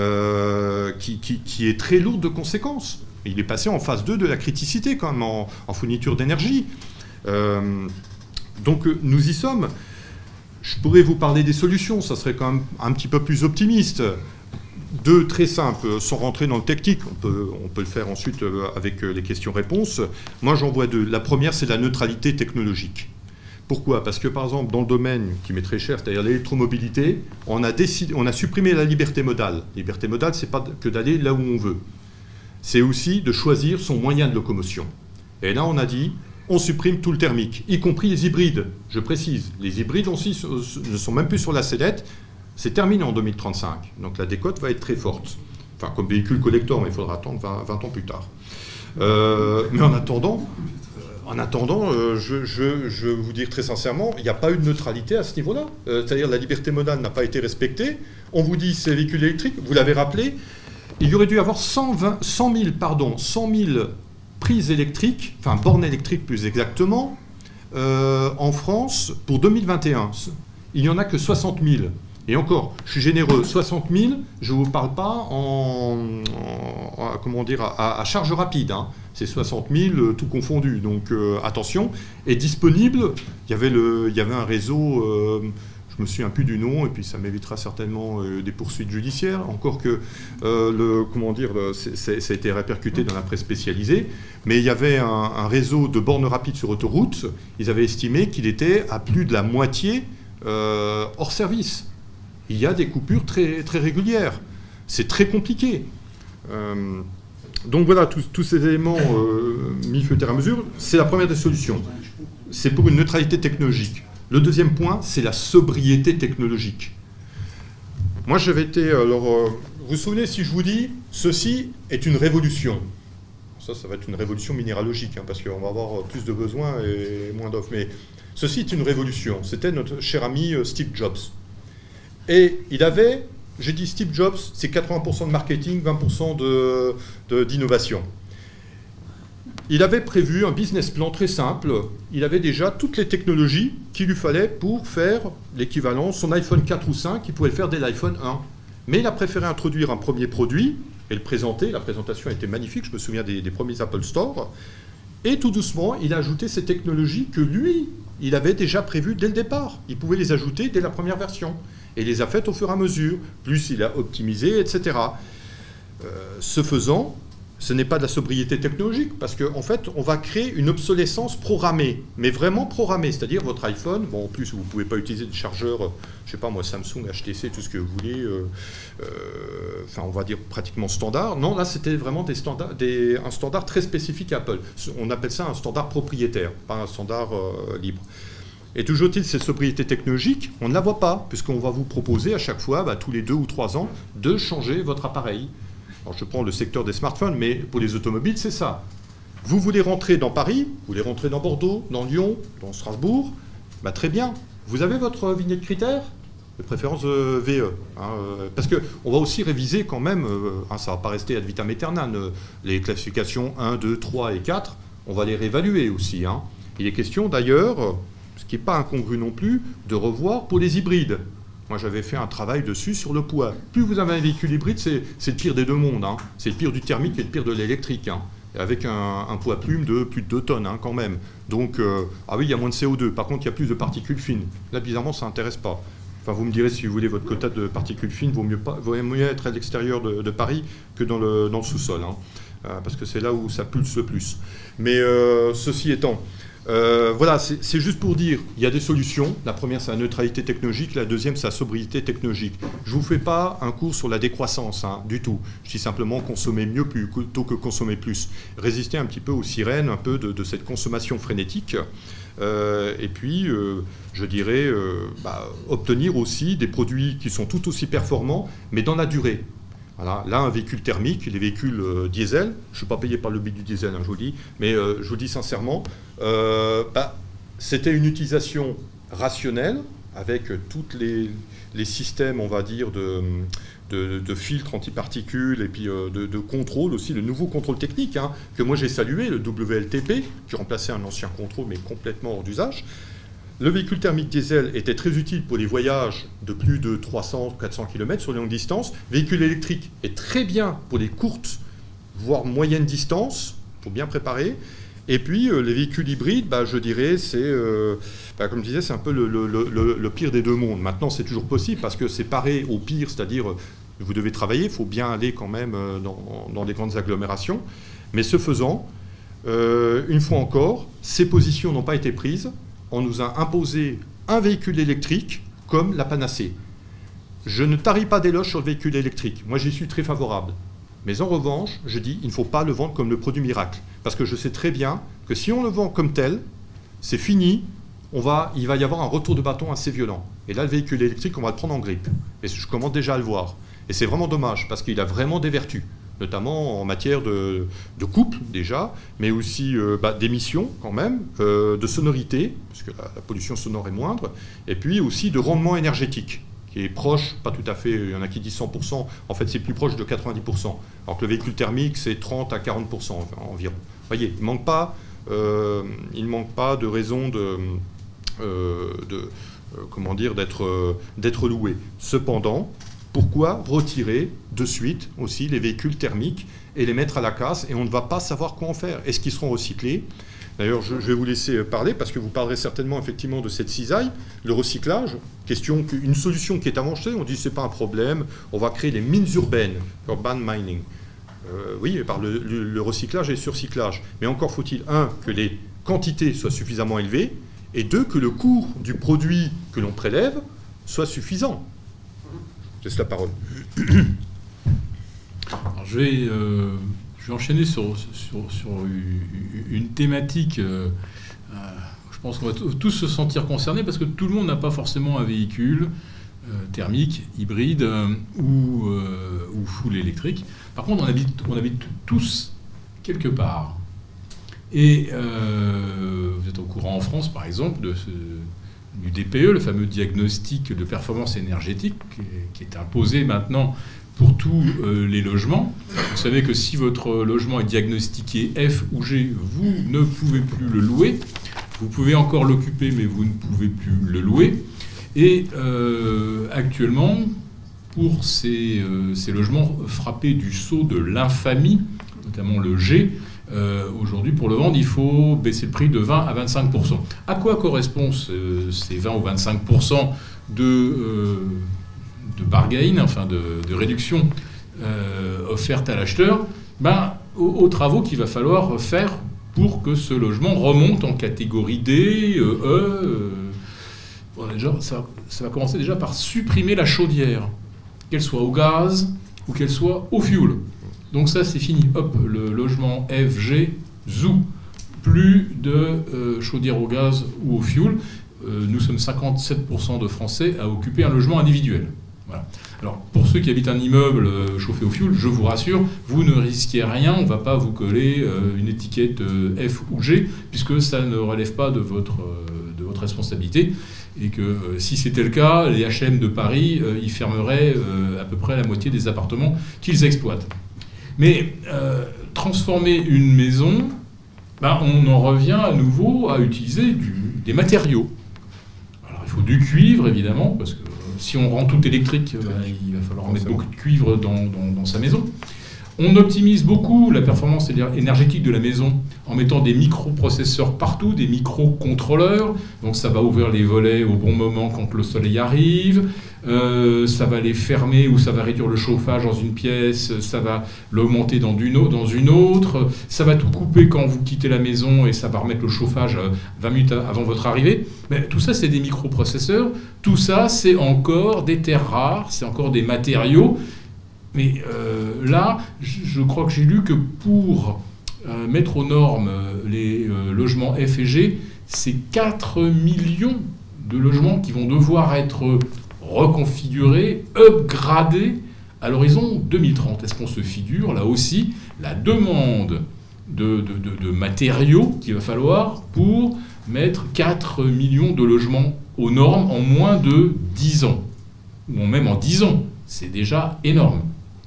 Euh, qui, qui, qui est très lourde de conséquences. Il est passé en phase deux de la criticité, quand même, en, en fourniture d'énergie. Euh, donc, euh, nous y sommes. Je pourrais vous parler des solutions, ça serait quand même un petit peu plus optimiste. Deux très simples, sans rentrer dans le technique, on peut, on peut le faire ensuite avec les questions-réponses. Moi, j'en vois deux. La première, c'est la neutralité technologique. Pourquoi? Parce que, par exemple, dans le domaine qui m'est très cher, c'est-à-dire l'électromobilité, on a décidé, on a supprimé la liberté modale. La liberté modale, c'est pas que d'aller là où on veut. C'est aussi de choisir son moyen de locomotion. Et là, on a dit, on supprime tout le thermique, y compris les hybrides. Je précise, les hybrides aussi ne sont même plus sur la sellette. C'est terminé en deux mille trente-cinq, donc la décote va être très forte. Enfin, comme véhicule collector, mais il faudra attendre vingt, vingt ans plus tard. Euh, mais en attendant, en attendant euh, je, je, je vais vous dire très sincèrement, il n'y a pas eu de neutralité à ce niveau-là. Euh, C'est-à-dire la liberté modale n'a pas été respectée. On vous dit c'est véhicule électrique, vous l'avez rappelé, il y aurait dû y avoir cent vingt, cent mille, pardon, cent mille prises électriques, enfin bornes électriques plus exactement, euh, en France pour deux mille vingt et un. Il n'y en a que soixante mille. Et encore, je suis généreux, soixante mille, je ne vous parle pas en, en, en comment dire, à, à charge rapide. Hein. C'est soixante mille, euh, tout confondu. Donc euh, attention. Et disponible, il y avait, le, il y avait un réseau, euh, je me souviens plus du nom, et puis ça m'évitera certainement euh, des poursuites judiciaires. Encore que, euh, le, comment dire, le, c est, c est, ça a été répercuté dans la presse spécialisée. Mais il y avait un, un réseau de bornes rapides sur autoroute. Ils avaient estimé qu'il était à plus de la moitié euh, hors service. Il y a des coupures très, très régulières. C'est très compliqué. Euh, donc voilà, tous, tous ces éléments euh, mis feu terre à mesure, c'est la première des solutions. C'est pour une neutralité technologique. Le deuxième point, c'est la sobriété technologique. Moi, j'avais été... Alors, euh, vous vous souvenez, si je vous dis, ceci est une révolution. Ça, ça va être une révolution minéralogique, hein, parce qu'on va avoir plus de besoins et moins d'offres. Mais ceci est une révolution. C'était notre cher ami Steve Jobs. Et il avait, j'ai dit Steve Jobs, c'est quatre-vingts pour cent de marketing, vingt pour cent d'innovation. Il avait prévu un business plan très simple. Il avait déjà toutes les technologies qu'il lui fallait pour faire l'équivalent. Son iPhone quatre ou cinq, il pouvait le faire dès l'iPhone un. Mais il a préféré introduire un premier produit et le présenter. La présentation était magnifique, je me souviens des, des premiers Apple Store. Et tout doucement, il a ajouté ces technologies que lui, il avait déjà prévues dès le départ. Il pouvait les ajouter dès la première version. et les a faites au fur et à mesure. Plus il a optimisé, et cetera. Euh, ce faisant, ce n'est pas de la sobriété technologique, parce qu'en en fait, on va créer une obsolescence programmée, mais vraiment programmée. C'est-à-dire votre iPhone, bon, en plus, vous ne pouvez pas utiliser des chargeurs, je ne sais pas moi, Samsung, H T C, tout ce que vous voulez, euh, euh, enfin, on va dire pratiquement standard. Non, là, c'était vraiment des standards, des, un standard très spécifique Apple. On appelle ça un standard propriétaire, pas un standard euh, libre. Et toujours est-il, cette sobriété technologique, on ne la voit pas, puisqu'on va vous proposer à chaque fois, bah, tous les deux ou trois ans, de changer votre appareil. Alors je prends le secteur des smartphones, mais pour les automobiles, c'est ça. Vous voulez rentrer dans Paris, vous voulez rentrer dans Bordeaux, dans Lyon, dans Strasbourg, bah très bien. Vous avez votre vignette critère, de préférence euh, V E. Hein, euh, parce qu'on va aussi réviser quand même, euh, hein, ça ne va pas rester ad vitam aeternam, euh, les classifications un, deux, trois et quatre, on va les réévaluer aussi. Hein. Il est question d'ailleurs, ce qui n'est pas incongru non plus, de revoir pour les hybrides. Moi, j'avais fait un travail dessus sur le poids. Plus vous avez un véhicule hybride, c'est le pire des deux mondes. Hein. C'est le pire du thermique et le pire de l'électrique. Hein. Avec un, un poids plume de plus de deux tonnes, hein, quand même. Donc, euh, ah oui, il y a moins de C O deux. Par contre, il y a plus de particules fines. Là, bizarrement, ça n'intéresse pas. Enfin, vous me direz, si vous voulez votre quota de particules fines, il vaut mieux, pas, vaut mieux être à l'extérieur de, de Paris que dans le, dans le sous-sol. Hein. Euh, parce que c'est là où ça pulse le plus. Mais euh, ceci étant... Euh, voilà, c'est juste pour dire, il y a des solutions. La première, c'est la neutralité technologique. La deuxième, c'est la sobriété technologique. Je ne vous fais pas un cours sur la décroissance, hein, du tout. Je dis simplement consommer mieux plutôt que consommer plus. Résister un petit peu aux sirènes, un peu de, de cette consommation frénétique. Euh, et puis, euh, je dirais, euh, bah, obtenir aussi des produits qui sont tout aussi performants, mais dans la durée. Voilà. Là, un véhicule thermique, les véhicules euh, diesel, je ne suis pas payé par le lobby du diesel, hein, je vous le dis, mais euh, je vous le dis sincèrement, euh, bah, c'était une utilisation rationnelle, avec tous les, les systèmes, on va dire, de, de, de filtres antiparticules et puis euh, de, de contrôle aussi, le nouveau contrôle technique, hein, que moi j'ai salué, le W L T P, qui remplaçait un ancien contrôle, mais complètement hors d'usage. Le véhicule thermique diesel était très utile pour les voyages de plus de trois cents à quatre cents kilomètres sur les longues distances. Le véhicule électrique est très bien pour les courtes, voire moyennes distances, pour bien préparer. Et puis, euh, les véhicules hybrides, bah, je dirais, c'est, euh, bah, comme je disais, c'est un peu le, le, le, le pire des deux mondes. Maintenant, c'est toujours possible parce que c'est pareil au pire, c'est-à-dire, vous devez travailler, il faut bien aller quand même dans, dans des grandes agglomérations. Mais ce faisant, euh, une fois encore, ces positions n'ont pas été prises. On nous a imposé un véhicule électrique comme la panacée. Je ne tarie pas d'éloge sur le véhicule électrique. Moi, j'y suis très favorable. Mais en revanche, je dis, il ne faut pas le vendre comme le produit miracle. Parce que je sais très bien que si on le vend comme tel, c'est fini, on va, il va y avoir un retour de bâton assez violent. Et là, le véhicule électrique, on va le prendre en grippe. Et je commence déjà à le voir. Et c'est vraiment dommage, parce qu'il a vraiment des vertus, notamment en matière de, de couple déjà, mais aussi euh, bah, d'émissions quand même, euh, de sonorité, parce que la, la pollution sonore est moindre, et puis aussi de rendement énergétique, qui est proche, pas tout à fait, il y en a qui disent cent pour cent, en fait c'est plus proche de quatre-vingt-dix pour cent, alors que le véhicule thermique c'est trente à quarante pour cent environ. Vous voyez, il ne manque pas, euh, il manque pas de raison de, euh, de euh, comment dire, d'être euh, d'être loué. Cependant, pourquoi retirer de suite aussi les véhicules thermiques et les mettre à la casse et on ne va pas savoir quoi en faire? Est-ce qu'ils seront recyclés? D'ailleurs, je, je vais vous laisser parler parce que vous parlerez certainement effectivement de cette cisaille, le recyclage. Question qu'une solution qui est avancée, on dit c'est pas un problème, on va créer des mines urbaines, urban mining. Euh, oui, par le, le, le recyclage et le surcyclage. Mais encore faut-il, un, que les quantités soient suffisamment élevées et deux, que le coût du produit que l'on prélève soit suffisant. Je laisse la parole.
Alors, je, vais, euh, je vais enchaîner sur, sur, sur une thématique. Euh, euh, je pense qu'on va tous se sentir concernés parce que tout le monde n'a pas forcément un véhicule euh, thermique, hybride euh, ou, euh, ou full électrique. Par contre, on habite, on habite tous quelque part. Et euh, vous êtes au courant en France, par exemple, de ce... du D P E, le fameux diagnostic de performance énergétique qui est imposé maintenant pour tous euh, les logements. Vous savez que si votre logement est diagnostiqué F ou G, vous ne pouvez plus le louer. Vous pouvez encore l'occuper, mais vous ne pouvez plus le louer. Et euh, actuellement, pour ces, euh, ces logements frappés du sceau de l'infamie, notamment le G, Euh, aujourd'hui, pour le vendre, il faut baisser le prix de vingt à vingt-cinq pour cent. À quoi correspondent ce, ces vingt ou vingt-cinq pour cent de, euh, de bargain, enfin de, de réduction euh, offerte à l'acheteur, ben, aux, aux travaux qu'il va falloir faire pour que ce logement remonte en catégorie D, E. euh, bon, déjà, ça, ça va commencer déjà par supprimer la chaudière, qu'elle soit au gaz ou qu'elle soit au fioul. Donc ça, c'est fini. Hop, le logement F, G, zou. Plus de euh, chaudière au gaz ou au fioul. Euh, nous sommes cinquante-sept pour cent de Français à occuper un logement individuel. Voilà. Alors, pour ceux qui habitent un immeuble euh, chauffé au fioul, je vous rassure, vous ne risquez rien, on ne va pas vous coller euh, une étiquette euh, F ou G, puisque ça ne relève pas de votre, euh, de votre responsabilité, et que euh, si c'était le cas, les H M de Paris, euh, ils fermeraient euh, à peu près la moitié des appartements qu'ils exploitent. Mais euh, transformer une maison, ben, on en revient à nouveau à utiliser du, des matériaux. Alors, il faut du cuivre, évidemment, parce que si on rend tout électrique, ben, il va falloir mettre beaucoup de cuivre dans, dans, dans sa maison. On optimise beaucoup la performance énergétique de la maison en mettant des microprocesseurs partout, des microcontrôleurs. Donc ça va ouvrir les volets au bon moment quand le soleil arrive. Euh, ça va les fermer ou ça va réduire le chauffage dans une pièce. Ça va l'augmenter dans une, dans une autre. Ça va tout couper quand vous quittez la maison et ça va remettre le chauffage vingt minutes avant votre arrivée. Mais tout ça, c'est des microprocesseurs. Tout ça, c'est encore des terres rares, c'est encore des matériaux. Mais euh, là, je crois que j'ai lu que pour euh, mettre aux normes les euh, logements F et G, c'est quatre millions de logements qui vont devoir être reconfigurés, upgradés à l'horizon deux mille trente. Est-ce qu'on se figure, là aussi, la demande de, de, de, de matériaux qu'il va falloir pour mettre quatre millions de logements aux normes en moins de dix ans, ou même en dix ans? C'est déjà énorme.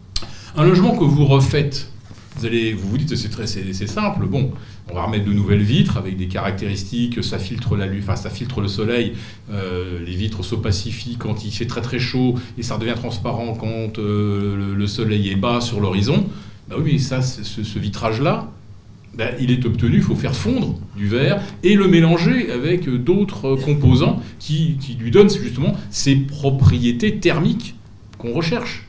Un logement que vous refaites, vous allez, vous vous dites c'est très, c'est, c'est simple. Bon, on va remettre de nouvelles vitres avec des caractéristiques, ça filtre la lumière, enfin ça filtre le soleil. Euh, les vitres s'opacifient quand il fait très très chaud et ça redevient transparent quand euh, le, le soleil est bas sur l'horizon. Ben oui, mais ça, ce, ce vitrage-là, ben, il est obtenu. Il faut faire fondre du verre et le mélanger avec d'autres composants qui, qui lui donnent justement ces propriétés thermiques qu'on recherche.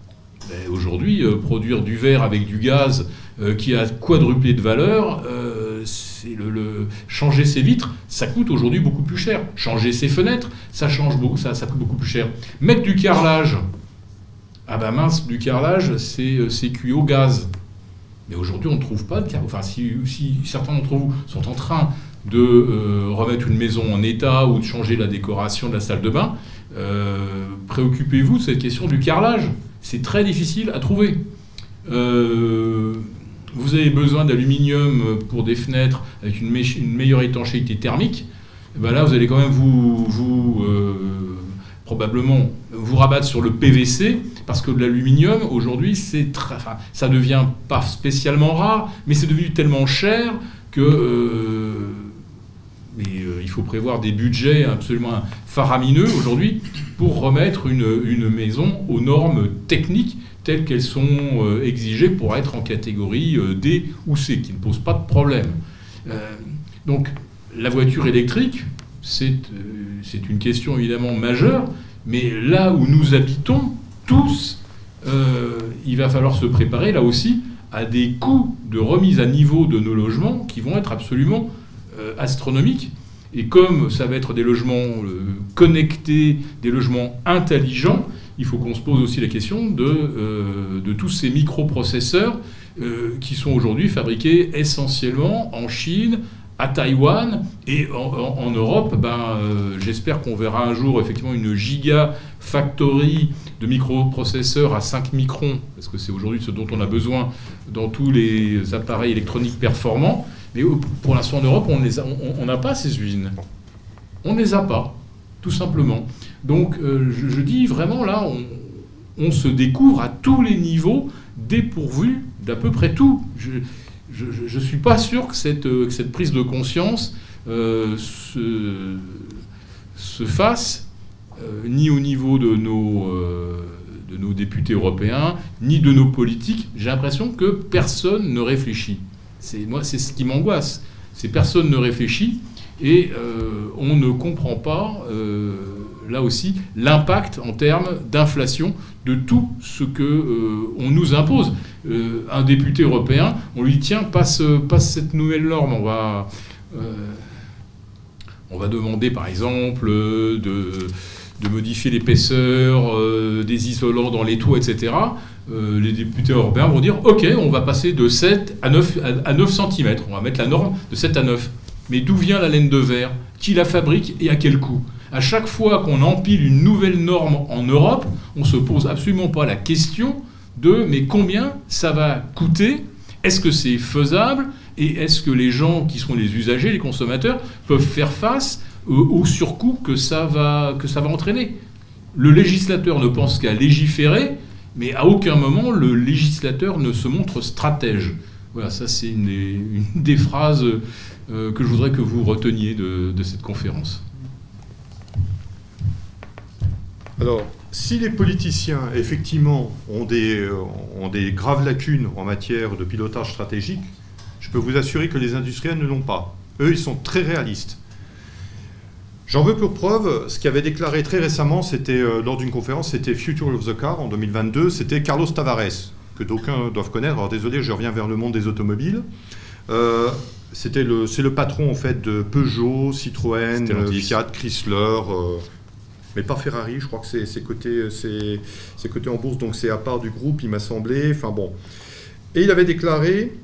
Ben aujourd'hui, euh, produire du verre avec du gaz euh, qui a quadruplé de valeur, euh, c'est le, le... changer ses vitres, ça coûte aujourd'hui beaucoup plus cher. Changer ses fenêtres, ça, change beaucoup, ça, ça coûte beaucoup plus cher. Mettre du carrelage, ah ben mince, du carrelage, c'est, c'est cuit au gaz. Mais aujourd'hui, on ne trouve pas de carrelage. Enfin, si, si certains d'entre vous sont en train de euh, remettre une maison en état ou de changer la décoration de la salle de bain, euh, préoccupez-vous de cette question du carrelage. C'est très difficile à trouver. Euh, vous avez besoin d'aluminium pour des fenêtres avec une, me- une meilleure étanchéité thermique. Et ben là, vous allez quand même vous, vous euh, probablement vous rabattre sur le P V C parce que l'aluminium aujourd'hui, c'est très, enfin, ça devient pas spécialement rare, mais c'est devenu tellement cher que euh, mais euh, il faut prévoir des budgets absolument faramineux aujourd'hui pour remettre une, une maison aux normes techniques telles qu'elles sont euh, exigées pour être en catégorie euh, D ou C, qui ne posent pas de problème. Euh, donc la voiture électrique, c'est, euh, c'est une question évidemment majeure, mais là où nous habitons tous, euh, il va falloir se préparer là aussi à des coûts de remise à niveau de nos logements qui vont être absolument euh, astronomiques. Et comme ça va être des logements euh, connectés, des logements intelligents, il faut qu'on se pose aussi la question de, euh, de tous ces microprocesseurs euh, qui sont aujourd'hui fabriqués essentiellement en Chine, à Taïwan et en, en, en Europe. Ben, euh, j'espère qu'on verra un jour effectivement une gigafactory de microprocesseurs à cinq microns, parce que c'est aujourd'hui ce dont on a besoin dans tous les appareils électroniques performants. Mais pour l'instant en Europe, on n'a pas ces usines. On ne les a pas, tout simplement. Donc euh, je, je dis vraiment là, on, on se découvre à tous les niveaux, dépourvu d'à peu près tout. Je ne suis pas sûr que cette, que cette prise de conscience euh, se, se fasse euh, ni au niveau de nos, euh, de nos députés européens, ni de nos politiques. J'ai l'impression que personne ne réfléchit. C'est, moi, c'est ce qui m'angoisse. C'est personne ne réfléchit et euh, on ne comprend pas euh, là aussi, l'impact en termes d'inflation de tout ce que euh, on nous impose. Euh, un député européen, on lui dit tiens, passe, passe cette nouvelle norme, on va, euh, on va demander par exemple de, de modifier l'épaisseur euh, des isolants dans les toits, et cetera. Euh, les députés européens vont dire ok, on va passer de sept à neuf, à neuf centimètres, on va mettre la norme de sept à neuf. Mais d'où vient la laine de verre? Qui la fabrique et à quel coût? À chaque fois qu'on empile une nouvelle norme en Europe, on ne se pose absolument pas la question de mais combien ça va coûter? Est-ce que c'est faisable? Et est-ce que les gens qui sont les usagers, les consommateurs, peuvent faire face au surcoût que ça va, que ça va entraîner? Le législateur ne pense qu'à légiférer, mais à aucun moment le législateur ne se montre stratège. Voilà, ça c'est une, une des phrases euh, que je voudrais que vous reteniez de, de cette conférence.
Alors, si les politiciens, effectivement, ont des, ont des graves lacunes en matière de pilotage stratégique, je peux vous assurer que les industriels ne l'ont pas. Eux, ils sont très réalistes. J'en veux pour preuve, ce qui avait déclaré très récemment, c'était euh, lors d'une conférence, c'était Future of the Car en deux mille vingt-deux, c'était Carlos Tavares, que d'aucuns doivent connaître. Alors désolé, je reviens vers le monde des automobiles. Euh, c'était le, c'est le patron en fait de Peugeot, Citroën, euh, Fiat, Chrysler, euh, mais pas Ferrari. Je crois que c'est, c'est, coté, c'est, c'est coté en bourse, donc c'est à part du groupe, il m'a semblé. Enfin bon. Et il avait déclaré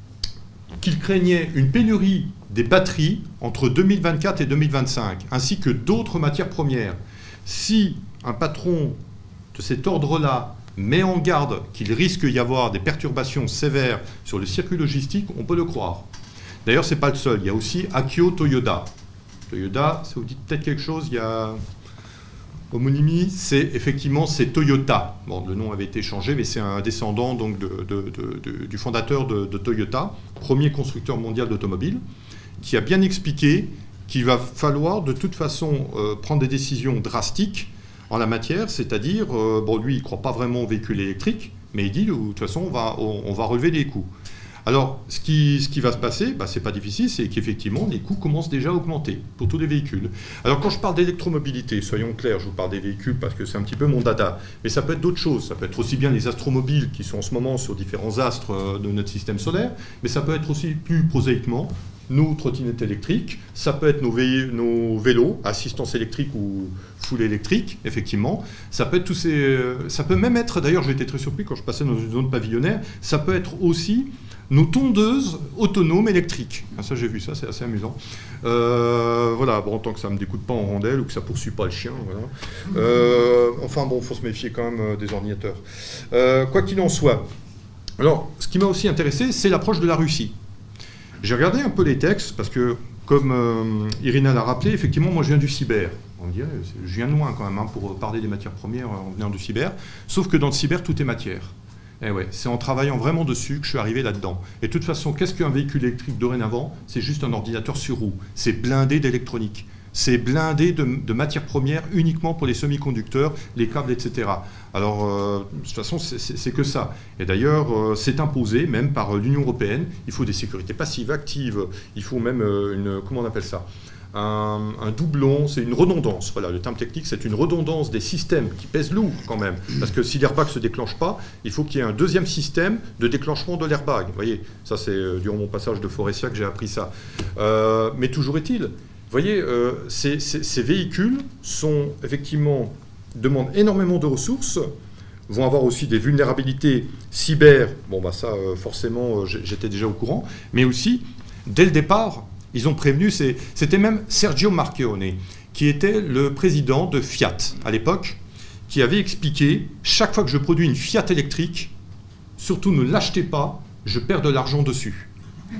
qu'il craignait une pénurie des batteries entre deux mille vingt-quatre et deux mille vingt-cinq, ainsi que d'autres matières premières. Si un patron de cet ordre-là met en garde qu'il risque d'y avoir des perturbations sévères sur le circuit logistique, on peut le croire. D'ailleurs, ce n'est pas le seul. Il y a aussi Akio Toyoda. Toyoda, ça vous dit peut-être quelque chose, il y a homonymie, c'est effectivement c'est Toyota. Bon, le nom avait été changé, mais c'est un descendant donc, de, de, de, de, du fondateur de, de Toyota, premier constructeur mondial d'automobiles, qui a bien expliqué qu'il va falloir de toute façon euh, prendre des décisions drastiques en la matière, c'est-à-dire, euh, bon, lui, il ne croit pas vraiment aux véhicules électriques, mais il dit, de toute façon, on va, on, on va relever les coûts. Alors, ce qui, ce qui va se passer, bah, ce n'est pas difficile, c'est qu'effectivement, les coûts commencent déjà à augmenter pour tous les véhicules. Alors, quand je parle d'électromobilité, soyons clairs, je vous parle des véhicules parce que c'est un petit peu mon dada, mais ça peut être d'autres choses. Ça peut être aussi bien les astromobiles qui sont en ce moment sur différents astres de notre système solaire, mais ça peut être aussi plus prosaïquement nos trottinettes électriques, ça peut être nos, vé nos vélos, assistance électrique ou full électrique, effectivement. Ça peut être tous ces, ça peut même être, d'ailleurs j'ai été très surpris quand je passais dans une zone pavillonnaire, ça peut être aussi nos tondeuses autonomes électriques. Ah, ça j'ai vu ça, c'est assez amusant. Euh, voilà, bon, tant que ça ne me découte pas en rondelle ou que ça ne poursuit pas le chien. Voilà. Euh, enfin bon, il faut se méfier quand même des ordinateurs. Euh, quoi qu'il en soit. Alors, ce qui m'a aussi intéressé, c'est l'approche de la Russie. J'ai regardé un peu les textes, parce que, comme euh, Irina l'a rappelé, effectivement, moi je viens du cyber. On dirait, je viens de loin quand même, hein, pour parler des matières premières en venant du cyber. Sauf que dans le cyber, tout est matière. Et ouais, c'est en travaillant vraiment dessus que je suis arrivé là-dedans. Et de toute façon, qu'est-ce qu'un véhicule électrique dorénavant? C'est juste un ordinateur sur roue. C'est blindé d'électronique. C'est blindé de, de matières premières uniquement pour les semi-conducteurs, les câbles, et cetera. Alors, euh, de toute façon, c'est que ça. Et d'ailleurs, euh, c'est imposé même par l'Union européenne. Il faut des sécurités passives, actives. Il faut même euh, une... Comment on appelle ça? Un, un doublon, c'est une redondance. Voilà, le terme technique, c'est une redondance des systèmes qui pèsent lourd quand même. Parce que si l'airbag ne se déclenche pas, il faut qu'il y ait un deuxième système de déclenchement de l'airbag. Vous voyez, ça c'est euh, durant mon passage de Forestia que j'ai appris ça. Euh, mais toujours est-il, vous voyez, euh, ces, ces, ces véhicules sont effectivement, demandent énormément de ressources, vont avoir aussi des vulnérabilités cyber. Bon, bah ça, euh, forcément, euh, j'étais déjà au courant. Mais aussi, dès le départ, ils ont prévenu, c'était même Sergio Marchionne, qui était le président de Fiat à l'époque, qui avait expliqué, chaque fois que je produis une Fiat électrique, surtout ne l'achetez pas, je perds de l'argent dessus.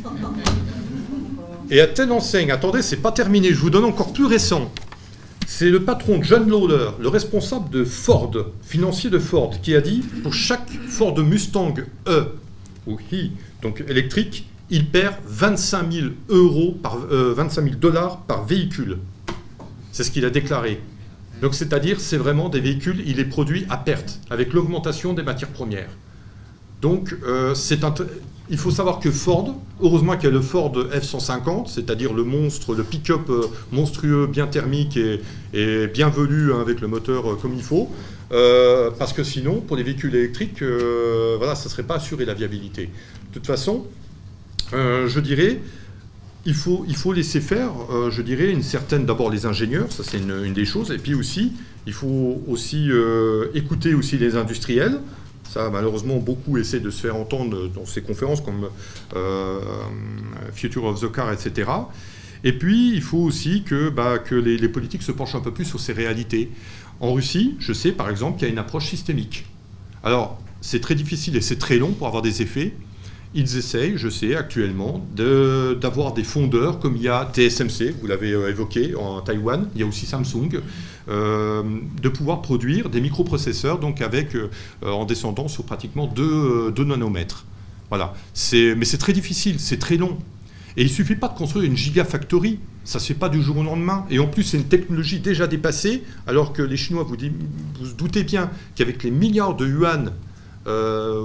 Et à telle enseigne, attendez, c'est pas terminé, je vous donne encore plus récent. C'est le patron John Lawler, le responsable de Ford, financier de Ford, qui a dit, pour chaque Ford Mustang E, ou I, donc électrique, il perd vingt-cinq mille euros par, euh, vingt-cinq mille dollars par véhicule. C'est ce qu'il a déclaré. Donc c'est-à-dire, c'est vraiment des véhicules, il est produit à perte, avec l'augmentation des matières premières. Donc, euh, c'est un... il faut savoir que Ford, heureusement qu'il y a le Ford F cent cinquante, c'est-à-dire le monstre, le pick-up monstrueux, bien thermique et, et bien velu, hein, avec le moteur comme il faut, euh, parce que sinon, pour les véhicules électriques, euh, voilà, ça ne serait pas assuré la viabilité. De toute façon, euh, je dirais, il faut, il faut laisser faire, euh, je dirais, une certaine, d'abord les ingénieurs, ça c'est une, une des choses, et puis aussi, il faut aussi euh, écouter aussi les industriels. Ça, malheureusement, beaucoup essaient de se faire entendre dans ces conférences comme euh, Future of the Car, et cetera. Et puis, il faut aussi que, bah, que les, les politiques se penchent un peu plus sur ces réalités. En Russie, je sais, par exemple, qu'il y a une approche systémique. Alors, c'est très difficile et c'est très long pour avoir des effets. Ils essayent, je sais, actuellement, de, d'avoir des fondeurs, comme il y a T S M C, vous l'avez évoqué, en Taïwan, il y a aussi Samsung, euh, de pouvoir produire des microprocesseurs, donc avec, euh, en descendant sur pratiquement deux nanomètres. Voilà. C'est, mais c'est très difficile, c'est très long. Et il ne suffit pas de construire une gigafactory, ça ne se fait pas du jour au lendemain. Et en plus, c'est une technologie déjà dépassée, alors que les Chinois, vous, vous doutez bien qu'avec les milliards de yuan euh,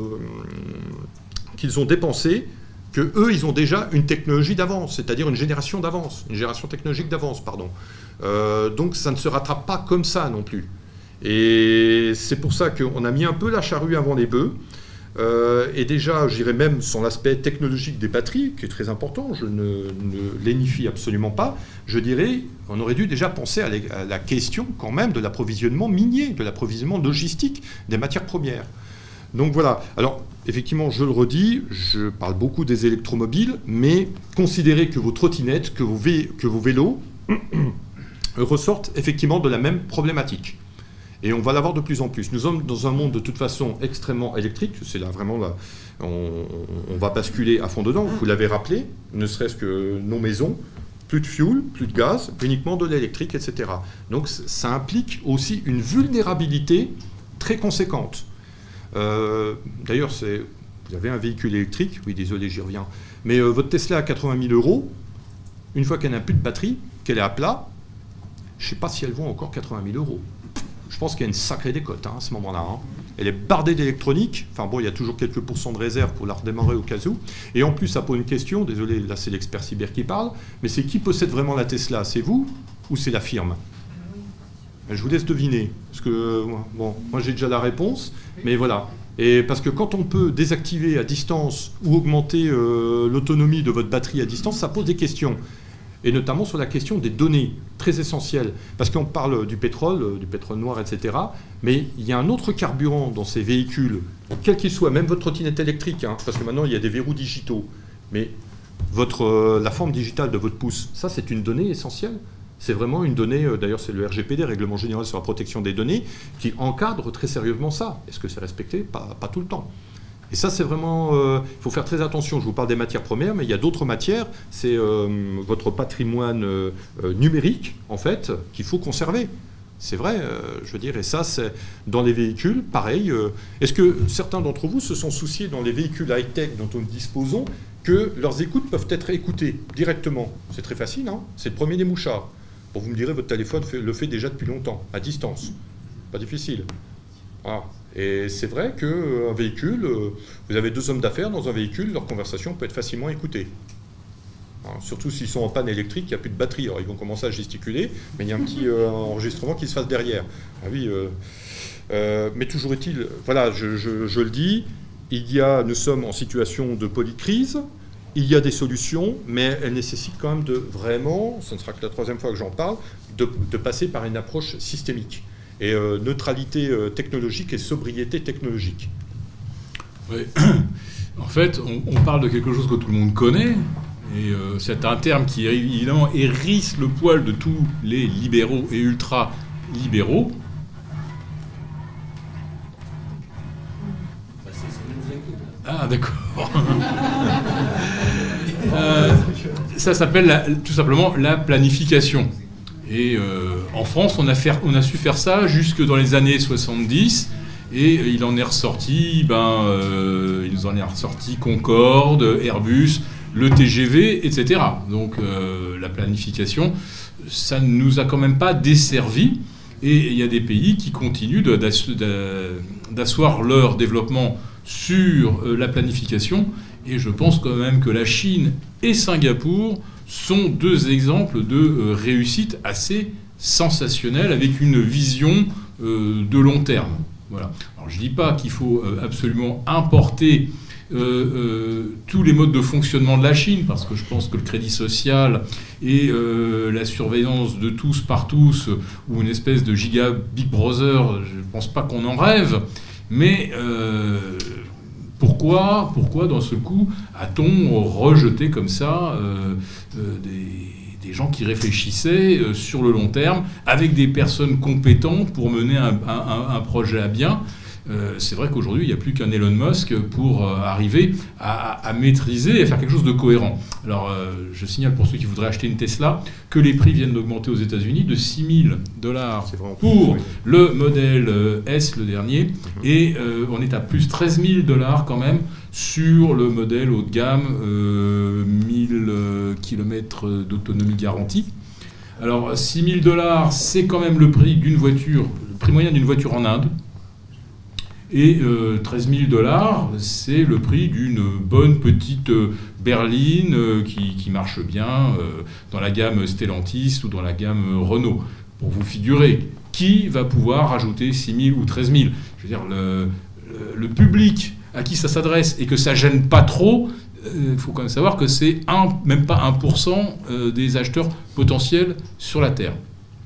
qu'ils ont dépensé, que eux, ils ont déjà une technologie d'avance, c'est-à-dire une génération d'avance, une génération technologique d'avance, pardon. Euh, donc ça ne se rattrape pas comme ça non plus. Et c'est pour ça qu'on a mis un peu la charrue avant les bœufs. Euh, et déjà, je dirais même sur l'aspect technologique des batteries, qui est très important, je ne, ne lénifie absolument pas, je dirais, on aurait dû déjà penser à, les, à la question quand même de l'approvisionnement minier, de l'approvisionnement logistique des matières premières. Donc voilà. Alors, effectivement, je le redis, je parle beaucoup des électromobiles, mais considérez que vos trottinettes, que vos, vé que vos vélos ressortent effectivement de la même problématique. Et on va l'avoir de plus en plus. Nous sommes dans un monde de toute façon extrêmement électrique. C'est là vraiment là, on, on va basculer à fond dedans. Vous l'avez rappelé, ne serait-ce que nos maisons, plus de fuel, plus de gaz, uniquement de l'électrique, et cetera. Donc ça implique aussi une vulnérabilité très conséquente. Euh, D'ailleurs, vous avez un véhicule électrique, oui, désolé, j'y reviens, mais euh, votre Tesla à quatre-vingt mille euros, une fois qu'elle n'a plus de batterie, qu'elle est à plat, je ne sais pas si elle vaut encore quatre-vingt mille euros. Je pense qu'il y a une sacrée décote hein, à ce moment-là. Hein. Elle est bardée d'électronique, enfin bon, il y a toujours quelques pourcents de réserve pour la redémarrer au cas où. Et en plus, ça pose une question, désolé, là c'est l'expert cyber qui parle, mais c'est qui possède vraiment la Tesla? C'est vous ou c'est la firme? Je vous laisse deviner, parce que bon, moi j'ai déjà la réponse, mais voilà. Et parce que quand on peut désactiver à distance ou augmenter euh, l'autonomie de votre batterie à distance, ça pose des questions. Et notamment sur la question des données, très essentielles. Parce qu'on parle du pétrole, du pétrole noir, et cetera. Mais il y a un autre carburant dans ces véhicules, quel qu'il soit, même votre trottinette électrique, hein, parce que maintenant il y a des verrous digitaux. Mais votre, euh, la forme digitale de votre pouce, ça c'est une donnée essentielle. C'est vraiment une donnée, euh, d'ailleurs c'est le R G P D, Règlement Général sur la Protection des Données, qui encadre très sérieusement ça. Est-ce que c'est respecté? Pas, pas tout le temps. Et ça, c'est vraiment... Il euh, faut faire très attention. Je vous parle des matières premières, mais il y a d'autres matières. C'est euh, votre patrimoine euh, numérique, en fait, qu'il faut conserver. C'est vrai, euh, je veux dire. Et ça, c'est dans les véhicules, pareil. Euh, Est-ce que certains d'entre vous se sont souciés dans les véhicules high-tech dont nous disposons que leurs écoutes peuvent être écoutées directement? C'est très facile, hein. C'est le premier des mouchards. Bon, vous me direz, votre téléphone fait, le fait déjà depuis longtemps, à distance. Pas difficile. Voilà. Et c'est vrai qu'un véhicule, vous avez deux hommes d'affaires dans un véhicule, leur conversation peut être facilement écoutée. Alors, surtout s'ils sont en panne électrique, il n'y a plus de batterie. Alors ils vont commencer à gesticuler, mais il y a un petit euh, enregistrement qui se fasse derrière. Ah oui, euh, euh, mais toujours est-il, voilà, je, je, je le dis, il y a, nous sommes en situation de polycrise, il y a des solutions, mais elles nécessitent quand même de vraiment, ce ne sera que la troisième fois que j'en parle, de, de passer par une approche systémique. Et euh, neutralité euh, technologique et sobriété technologique.
Oui. En fait, on, on parle de quelque chose que tout le monde connaît, et euh, c'est un terme qui, évidemment, hérisse le poil de tous les libéraux et ultra-libéraux. Ah, d'accord. euh, ça s'appelle la, tout simplement la planification. Et euh, en France, on a, fait, on a su faire ça jusque dans les années soixante-dix, et il en est ressorti, ben, euh, il nous en est ressorti Concorde, Airbus, le T G V, et cetera. Donc euh, la planification, ça ne nous a quand même pas desservi, et il y a des pays qui continuent d'asseoir leur développement sur euh, la planification, Et je pense quand même que la Chine et Singapour sont deux exemples de euh, réussite assez sensationnelle avec une vision euh, de long terme. Voilà. Alors je ne dis pas qu'il faut euh, absolument importer euh, euh, tous les modes de fonctionnement de la Chine, parce que je pense que le crédit social et euh, la surveillance de tous par tous, ou une espèce de giga Big Brother, je ne pense pas qu'on en rêve, mais euh, pourquoi, pourquoi dans ce coup a-t-on rejeté comme ça euh, euh, des, des gens qui réfléchissaient euh, sur le long terme, avec des personnes compétentes pour mener un, un, un projet à bien? Euh, c'est vrai qu'aujourd'hui, il n'y a plus qu'un Elon Musk pour euh, arriver à, à maîtriser et faire quelque chose de cohérent. Alors, euh, je signale pour ceux qui voudraient acheter une Tesla que les prix viennent d'augmenter aux États-Unis de six mille dollars pour oui. le modèle euh, S, le dernier, mm-hmm. et euh, on est à plus treize mille dollars quand même sur le modèle haut de gamme, euh, mille kilomètres d'autonomie garantie. Alors, six mille dollars, c'est quand même le prix d'une voiture, le prix moyen d'une voiture en Inde. Et euh, treize mille dollars, c'est le prix d'une bonne petite euh, berline euh, qui, qui marche bien euh, dans la gamme Stellantis ou dans la gamme Renault. Pour vous figurer, qui va pouvoir rajouter six mille ou treize mille? Je veux dire, le, le, le public à qui ça s'adresse et que ça gêne pas trop, il euh, faut quand même savoir que c'est un, même pas un pour cent euh, des acheteurs potentiels sur la Terre.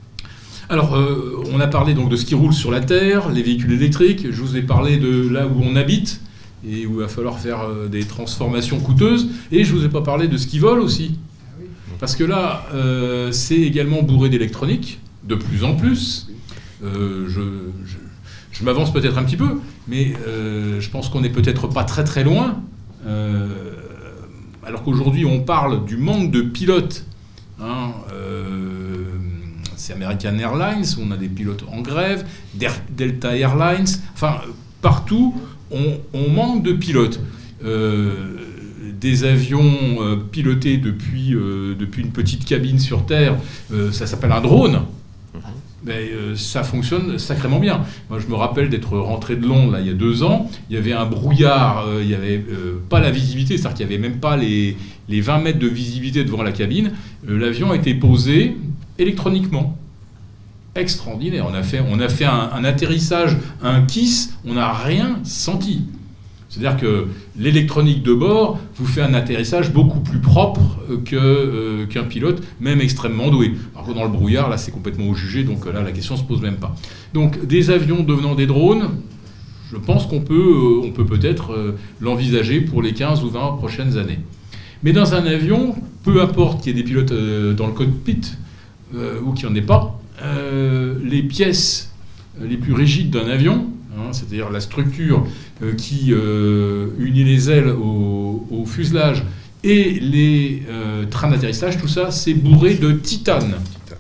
Alors, euh, on a parlé donc de ce qui roule sur la Terre, les véhicules électriques. Je vous ai parlé de là où on habite et où il va falloir faire euh, des transformations coûteuses. Et je ne vous ai pas parlé de ce qui vole aussi. Parce que là, euh, c'est également bourré d'électronique, de plus en plus. Euh, je je, je m'avance peut-être un petit peu, mais euh, je pense qu'on n'est peut-être pas très très loin. Euh, alors qu'aujourd'hui, on parle du manque de pilotes. Hein, euh, c'est American Airlines, on a des pilotes en grève, Delta Airlines, enfin, partout, on, on manque de pilotes. Euh, des avions euh, pilotés depuis, euh, depuis une petite cabine sur Terre, euh, ça s'appelle un drone. Mais euh, ça fonctionne sacrément bien. Moi, je me rappelle d'être rentré de Londres là, il y a deux ans. Il y avait un brouillard, euh, il n'y avait euh, pas la visibilité, c'est-à-dire qu'il n'y avait même pas les, les vingt mètres de visibilité devant la cabine. Euh, l'avion a été posé électroniquement. Extraordinaire. On a fait, on a fait un, un atterrissage, un kiss, on n'a rien senti. C'est-à-dire que l'électronique de bord vous fait un atterrissage beaucoup plus propre que, euh, qu'un pilote, même extrêmement doué. Par contre, dans le brouillard, là, c'est complètement au jugé, donc là, la question ne se pose même pas. Donc, des avions devenant des drones, je pense qu'on peut, euh, on peut peut-être euh, l'envisager pour les quinze ou vingt prochaines années. Mais dans un avion, peu importe qu'il y ait des pilotes euh, dans le cockpit euh, ou qu'il n'y en ait pas, euh, les pièces les plus rigides d'un avion, hein, c'est-à-dire la structure euh, qui euh, unit les ailes au, au fuselage et les euh, trains d'atterrissage, tout ça, c'est bourré de titane.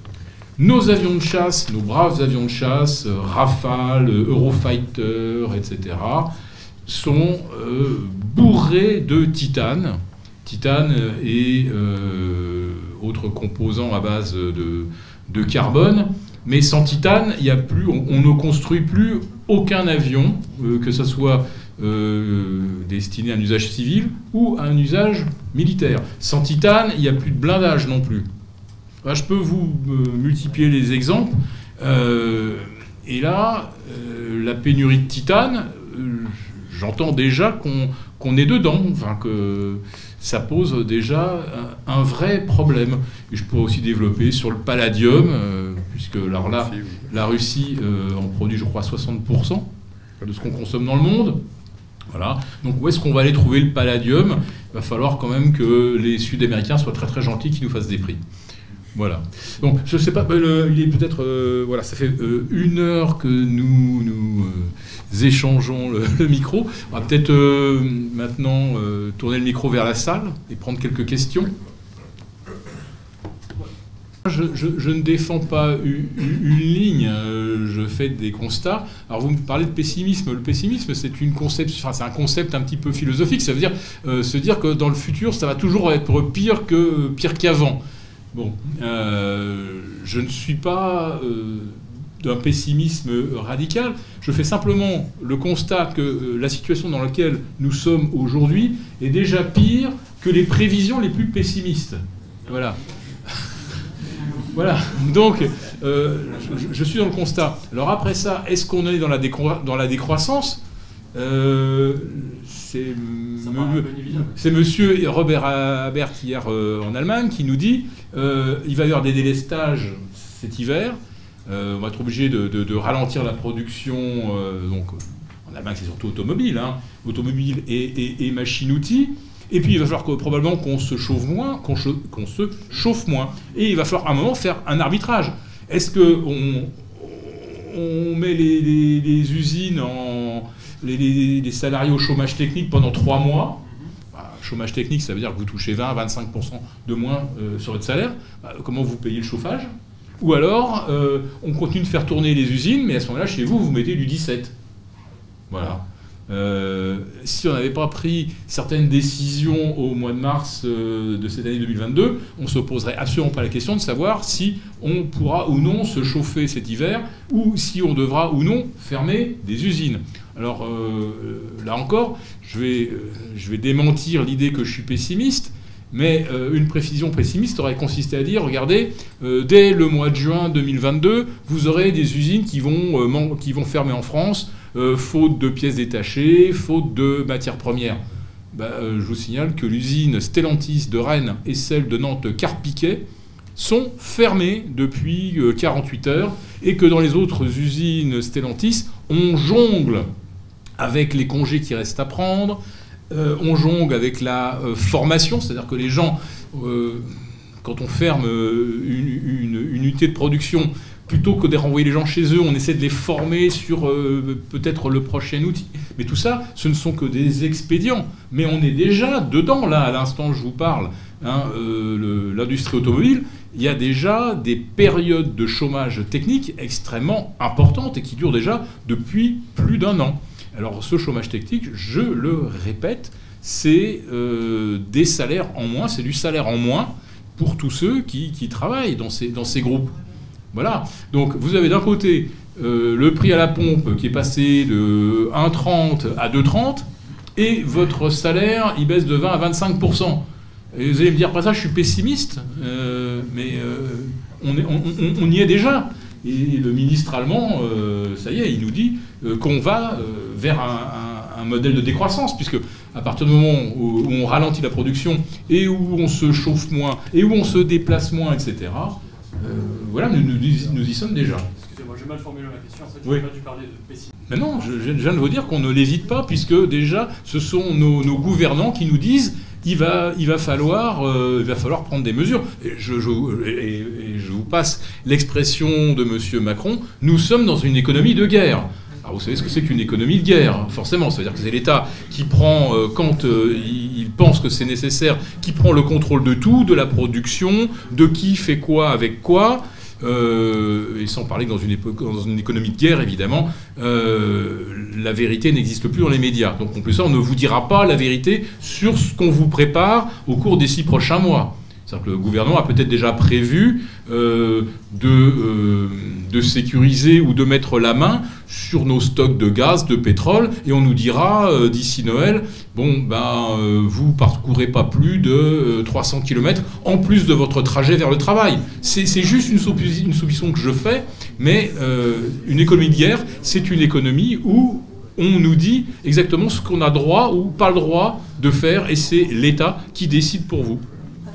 Nos avions de chasse, nos braves avions de chasse, euh, Rafale, Eurofighter, et cetera, sont euh, bourrés de titane. Titane et euh, autres composants à base de, de carbone. Mais sans titane, il y a plus, on, on ne construit plus aucun avion, euh, que ce soit euh, destiné à un usage civil ou à un usage militaire. Sans titane, il n'y a plus de blindage non plus. Là, je peux vous euh, multiplier les exemples. Euh, et là, euh, la pénurie de titane, euh, j'entends déjà qu'on qu'on est dedans, enfin que ça pose déjà un, un vrai problème. Et je pourrais aussi développer sur le palladium, euh, puisque alors là, la Russie euh, en produit, je crois, soixante pour cent de ce qu'on consomme dans le monde. Voilà. Donc où est-ce qu'on va aller trouver le palladium? Il va falloir quand même que les Sud-Américains soient très très gentils, qu'ils nous fassent des prix. Voilà. Donc, je ne sais pas, le, il est peut-être... Euh, voilà, ça fait euh, une heure que nous, nous euh, échangeons le, le micro. On va peut-être euh, maintenant euh, tourner le micro vers la salle et prendre quelques questions. Je, je, je ne défends pas une, une ligne, euh, je fais des constats. Alors, vous me parlez de pessimisme. Le pessimisme, c'est une concept, enfin, c'est un concept un petit peu philosophique. Ça veut dire euh, se dire que dans le futur, ça va toujours être pire que, pire qu'avant. Bon, euh, je ne suis pas euh, d'un pessimisme radical. Je fais simplement le constat que euh, la situation dans laquelle nous sommes aujourd'hui est déjà pire que les prévisions les plus pessimistes. Voilà. Voilà. Donc, euh, je, je suis dans le constat. Alors après ça, est-ce qu'on est dans la, décro- dans la décroissance ? euh, C'est m- monsieur Robert Habert hier euh, en Allemagne qui nous dit euh, il va y avoir des délestages cet hiver. Euh, on va être obligé de, de, de ralentir la production. Euh, donc, en Allemagne, c'est surtout automobile, hein, automobile et, et, et machines-outils. Et puis, il va falloir que, probablement qu'on se chauffe moins, qu'on, cho- qu'on se chauffe moins. Et il va falloir à un moment faire un arbitrage. Est-ce qu'on on met les, les, les usines, en, les, les, les salariés au chômage technique pendant trois mois? Bah, chômage technique, ça veut dire que vous touchez vingt à vingt-cinq pour cent de moins euh, sur votre salaire. Bah, comment vous payez le chauffage? Ou alors, euh, on continue de faire tourner les usines, mais à ce moment-là, chez vous, vous mettez du dix-sept. Voilà. Euh, si on n'avait pas pris certaines décisions au mois de mars euh, de cette année deux mille vingt-deux, on ne se poserait absolument pas la question de savoir si on pourra ou non se chauffer cet hiver, ou si on devra ou non fermer des usines. Alors, euh, là encore, je vais, euh, je vais démentir l'idée que je suis pessimiste. Mais euh, une précision pessimiste aurait consisté à dire, regardez, euh, dès le mois de juin deux mille vingt-deux, vous aurez des usines qui vont, euh, man- qui vont fermer en France, euh, faute de pièces détachées, faute de matières premières. Bah, euh, je vous signale que l'usine Stellantis de Rennes et celle de Nantes-Carpiquet sont fermées depuis euh, quarante-huit heures, et que dans les autres usines Stellantis, on jongle avec les congés qui restent à prendre. Euh, on jongle avec la euh, formation, c'est-à-dire que les gens, euh, quand on ferme euh, une, une, une unité de production, plutôt que de renvoyer les gens chez eux, on essaie de les former sur euh, peut-être le prochain outil. Mais tout ça, ce ne sont que des expédients. Mais on est déjà dedans, là, à l'instant où je vous parle. Hein, euh, le, l'industrie automobile, il y a déjà des périodes de chômage technique extrêmement importantes et qui durent déjà depuis plus d'un an. Alors ce chômage technique, je le répète, c'est euh, des salaires en moins, c'est du salaire en moins pour tous ceux qui, qui travaillent dans ces, dans ces groupes. Voilà. Donc vous avez d'un côté euh, le prix à la pompe qui est passé de un virgule trente à deux virgule trente et votre salaire, il baisse de vingt à vingt-cinq pour cent. Et vous allez me dire, après ça, je suis pessimiste, euh, mais euh, on, est, on, on, on y est déjà. Et le ministre allemand, euh, ça y est, il nous dit euh, qu'on va euh, vers un, un, un modèle de décroissance, puisque à partir du moment où, où on ralentit la production et où on se chauffe moins et où on se déplace moins, et cetera, euh, voilà, nous, nous, nous y sommes déjà.
Excusez-moi, j'ai mal formulé ma question. En fait, je
Oui.
n'ai pas dû parler de pessimisme.
Mais non, je, je viens de vous dire qu'on ne l'hésite pas, puisque déjà, ce sont nos, nos gouvernants qui nous disent il va, il va, falloir, euh, il va falloir prendre des mesures. Et je, je, et, et je vous passe l'expression de M. Macron, nous sommes dans une économie de guerre. Alors vous savez ce que c'est qu'une économie de guerre, forcément. Ça veut dire que c'est l'État qui prend, euh, quand euh, il, il pense que c'est nécessaire, qui prend le contrôle de tout, de la production, de qui fait quoi avec quoi. Euh, et sans parler que dans une, époque, dans une économie de guerre, évidemment, euh, la vérité n'existe plus dans les médias. Donc en plus ça, on ne vous dira pas la vérité sur ce qu'on vous prépare au cours des six prochains mois. C'est-à-dire que le gouvernement a peut-être déjà prévu euh, de, euh, de sécuriser ou de mettre la main sur nos stocks de gaz, de pétrole, et on nous dira euh, d'ici Noël, bon, ben, euh, vous parcourez pas plus de euh, trois cents kilomètres en plus de votre trajet vers le travail. C'est, c'est juste une, supposi- une supposition que je fais, mais euh, une économie de guerre, c'est une économie où on nous dit exactement ce qu'on a droit ou pas le droit de faire, et c'est l'État qui décide pour vous.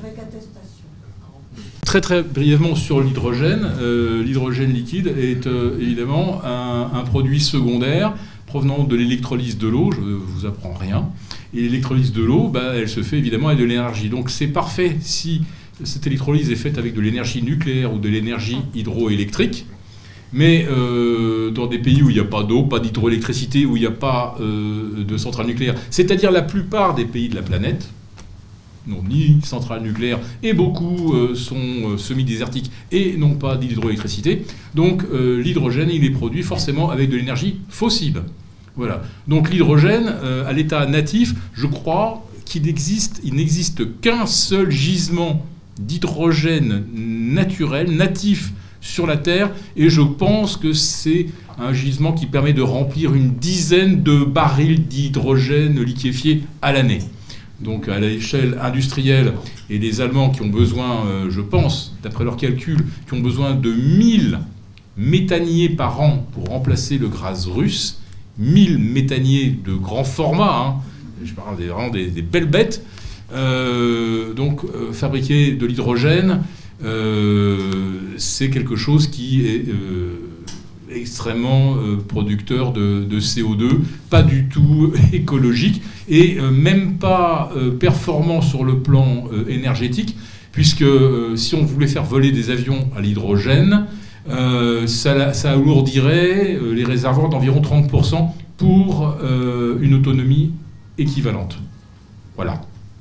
Très très brièvement sur l'hydrogène, euh, l'hydrogène liquide est euh, évidemment un, un produit secondaire provenant de l'électrolyse de l'eau, je ne vous apprends rien, et l'électrolyse de l'eau, bah, elle se fait évidemment avec de l'énergie. Donc c'est parfait si cette électrolyse est faite avec de l'énergie nucléaire ou de l'énergie hydroélectrique, mais euh, dans des pays où il n'y a pas d'eau, pas d'hydroélectricité, où il n'y a pas euh, de centrale nucléaire, c'est-à-dire la plupart des pays de la planète, n'ont ni centrale nucléaire, et beaucoup euh, sont euh, semi-désertiques et n'ont pas d'hydroélectricité. Donc euh, l'hydrogène, il est produit forcément avec de l'énergie fossile. Voilà. Donc l'hydrogène, euh, à l'état natif, je crois qu'il existe, il n'existe qu'un seul gisement d'hydrogène naturel, natif sur la Terre, et je pense que c'est un gisement qui permet de remplir une dizaine de barils d'hydrogène liquéfié à l'année. Donc à l'échelle industrielle, et les Allemands qui ont besoin, euh, je pense, d'après leurs calculs, qui ont besoin de mille méthaniers par an pour remplacer le gaz russe, mille méthaniers de grand format, hein, je parle des, vraiment des, des belles bêtes, euh, donc euh, fabriquer de l'hydrogène, euh, c'est quelque chose qui est euh, extrêmement euh, producteur de, de C O deux, pas du tout écologique, et euh, même pas euh, performant sur le plan euh, énergétique, puisque euh, si on voulait faire voler des avions à l'hydrogène, euh, ça, ça alourdirait euh, les réservoirs d'environ trente pour cent pour euh, une autonomie équivalente. Voilà.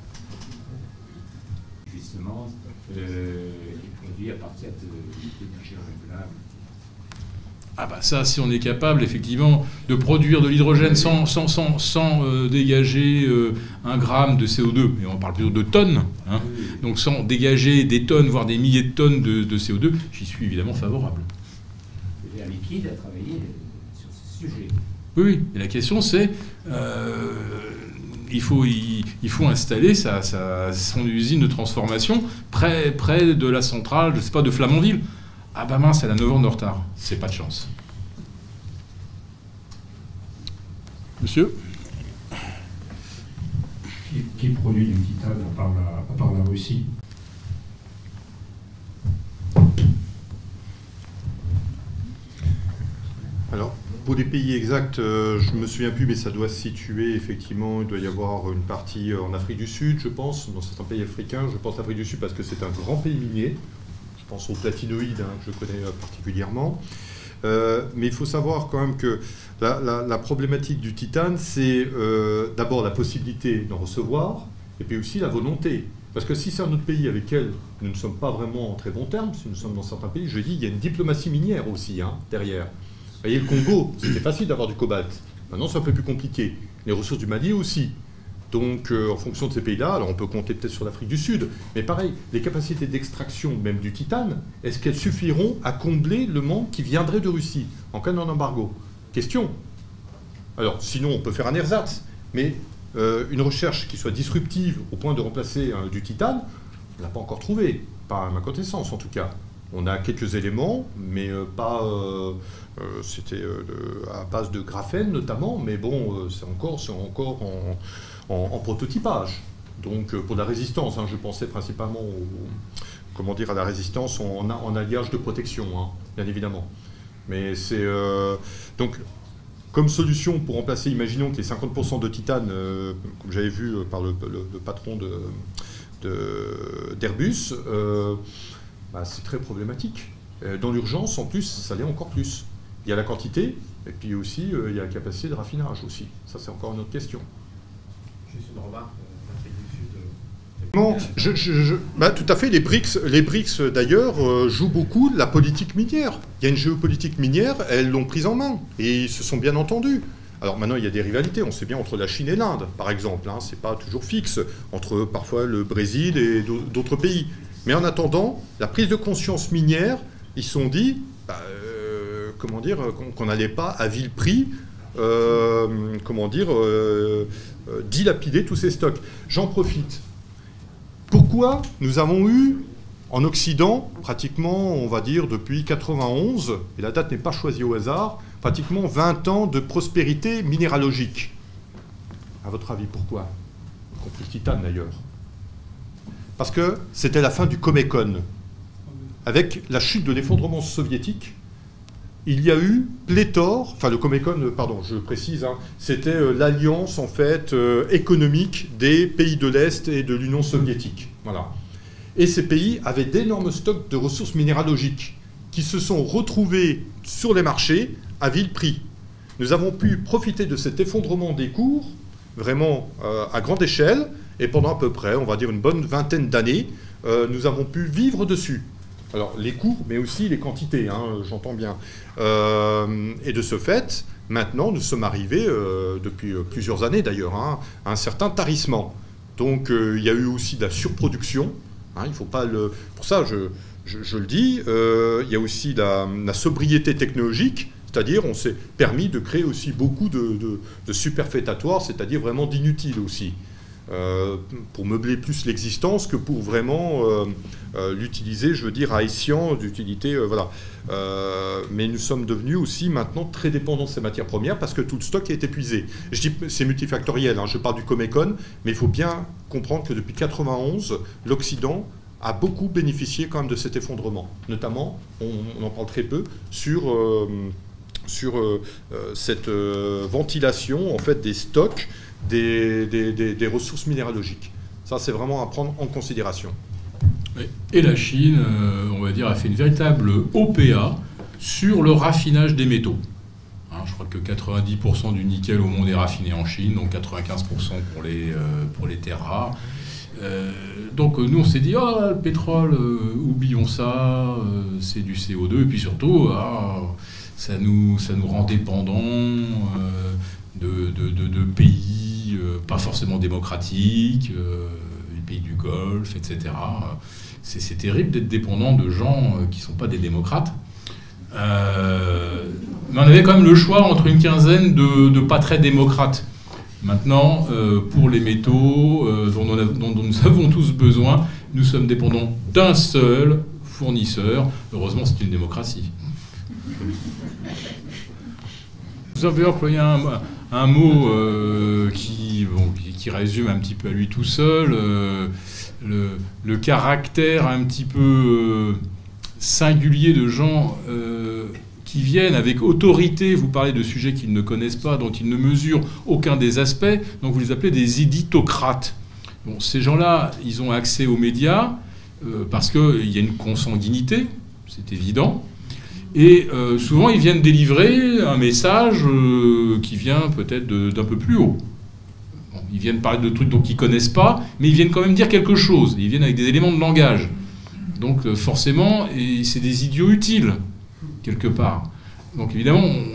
Justement, euh, est produit à partir d'énergie renouvelable.
Ah bah ça, si on est capable effectivement de produire de l'hydrogène sans, sans, sans, sans euh, dégager euh, un gramme de C O deux, et on parle plutôt de tonnes, hein, donc sans dégager des tonnes, voire des milliers de tonnes de, de C O deux, j'y suis évidemment favorable.
L'air liquide a travaillé sur ce sujet.
Oui, oui. Et la question c'est, euh, il, faut, il, il faut installer sa, sa, son usine de transformation près, près de la centrale, je sais pas, de Flamanville. Ah bah mince, elle a neuf ans de retard. C'est pas de chance. Monsieur ?
Qui, qui produit du titane à part la, à part la Russie ?
Alors, pour les pays exacts, euh, je ne me souviens plus, mais ça doit se situer, effectivement, il doit y avoir une partie en Afrique du Sud, je pense, dans certains pays africains. Je pense l'Afrique du Sud parce que c'est un grand pays minier. Je pense aux platinoïdes, hein, que je connais particulièrement. Euh, mais il faut savoir quand même que la, la, la problématique du titane, c'est euh, d'abord la possibilité d'en recevoir, et puis aussi la volonté. Parce que si c'est un autre pays avec lequel nous ne sommes pas vraiment en très bons termes, si nous sommes dans certains pays, je dis, il y a une diplomatie minière aussi, hein, derrière. Vous voyez, le Congo, c'était facile d'avoir du cobalt. Maintenant, c'est un peu plus compliqué. Les ressources du Mali aussi. Donc, euh, en fonction de ces pays-là, alors on peut compter peut-être sur l'Afrique du Sud, mais pareil, les capacités d'extraction même du titane, est-ce qu'elles suffiront à combler le manque qui viendrait de Russie en cas d'un embargo? Question. Alors, sinon, on peut faire un ersatz, mais euh, une recherche qui soit disruptive au point de remplacer euh, du titane, on n'a pas encore trouvé, pas à ma connaissance en tout cas. On a quelques éléments, mais euh, pas... Euh, euh, c'était euh, à base de graphène notamment, mais bon, euh, c'est encore, c'est encore en... En, en prototypage. Donc pour la résistance, hein, je pensais principalement au, comment dire, à la résistance en, en alliage de protection, hein, bien évidemment. Mais c'est... Euh, donc, comme solution pour remplacer, imaginons que les cinquante pour cent de titane, euh, comme j'avais vu par le, le, le patron de, de, d'Airbus, euh, bah, c'est très problématique. Dans l'urgence, en plus, ça l'est encore plus. Il y a la quantité, et puis aussi, euh, il y a la capacité de raffinage aussi. Ça, c'est encore une autre question.
Juste une remarque, l'Afrique du Sud.
Non, je, je, je, bah, tout à fait. Les BRICS, les BRICS d'ailleurs, euh, jouent beaucoup la politique minière. Il y a une géopolitique minière, elles l'ont prise en main. Et ils se sont bien entendus. Alors maintenant, il y a des rivalités. On sait bien entre la Chine et l'Inde, par exemple. Hein, c'est pas toujours fixe. Entre parfois le Brésil et d'autres pays. Mais en attendant, la prise de conscience minière, ils se sont dit, bah, euh, comment dire, qu'on n'allait pas à vil prix, euh, comment dire... Euh, Euh, dilapider tous ces stocks. J'en profite. Pourquoi nous avons eu, en Occident, pratiquement, on va dire, depuis quatre-vingt-onze, et la date n'est pas choisie au hasard, pratiquement vingt ans de prospérité minéralogique? À votre avis, pourquoi? Y compris le titane, d'ailleurs. Parce que c'était la fin du Comecon. Avec la chute de l'effondrement soviétique, il y a eu pléthore, enfin le Comecon, pardon, je précise, hein, c'était euh, l'alliance en fait euh, économique des pays de l'Est et de l'Union soviétique. Voilà. Et ces pays avaient d'énormes stocks de ressources minéralogiques qui se sont retrouvés sur les marchés à vil prix. Nous avons pu profiter de cet effondrement des cours, vraiment euh, à grande échelle, et pendant à peu près, on va dire une bonne vingtaine d'années, euh, nous avons pu vivre dessus. Alors, les coûts, mais aussi les quantités, hein, j'entends bien. Euh, et de ce fait, maintenant, nous sommes arrivés, euh, depuis plusieurs années d'ailleurs, hein, à un certain tarissement. Donc, euh, il y a eu aussi de la surproduction. Hein, il faut pas le... Pour ça, je, je, je le dis, euh, il y a aussi la, la sobriété technologique, c'est-à-dire on s'est permis de créer aussi beaucoup de, de, de superfétatoires, c'est-à-dire vraiment d'inutiles aussi. Euh, pour meubler plus l'existence que pour vraiment euh, euh, l'utiliser, je veux dire, à escient d'utilité, euh, voilà. Euh, mais nous sommes devenus aussi maintenant très dépendants de ces matières premières parce que tout le stock est épuisé. Je dis c'est multifactoriel, hein, je parle du Comecon, mais il faut bien comprendre que depuis quatre-vingt-onze, l'Occident a beaucoup bénéficié quand même de cet effondrement. Notamment, on, on en parle très peu, sur... Euh, sur euh, cette euh, ventilation en fait, des stocks, des, des, des, des ressources minéralogiques. Ça, c'est vraiment à prendre en considération.
Et la Chine, euh, on va dire, a fait une véritable O P A sur le raffinage des métaux. Hein, je crois que quatre-vingt-dix pour cent du nickel au monde est raffiné en Chine, donc quatre-vingt-quinze pour cent pour les, euh, pour les terres rares. Euh, donc nous on s'est dit oh, le pétrole, euh, oublions ça, euh, c'est du C O deux, et puis surtout ah, ça, nous, ça nous rend dépendants euh, de, de, de, de pays euh, pas forcément démocratiques, euh, les pays du Golfe, et cetera. C'est, c'est terrible d'être dépendant de gens euh, qui ne sont pas des démocrates. Euh, mais on avait quand même le choix entre une quinzaine de, de pas très démocrates. Maintenant, euh, pour les métaux euh, dont, on a, dont, dont nous avons tous besoin, nous sommes dépendants d'un seul fournisseur. Heureusement, c'est une démocratie. Vous avez employé un, un mot euh, qui, bon, qui résume un petit peu à lui tout seul euh, le, le caractère un petit peu euh, singulier de gens euh, qui viennent avec autorité vous parler de sujets qu'ils ne connaissent pas, dont ils ne mesurent aucun des aspects, donc vous les appelez des éditocrates. Bon, ces gens-là, ils ont accès aux médias euh, parce qu'il y a une consanguinité, c'est évident, et euh, souvent ils viennent délivrer un message euh, qui vient peut-être de, d'un peu plus haut. Bon, ils viennent parler de trucs dont ils ne connaissent pas, mais ils viennent quand même dire quelque chose, ils viennent avec des éléments de langage. Donc euh, forcément, et c'est des idiots utiles, quelque part. Donc évidemment, il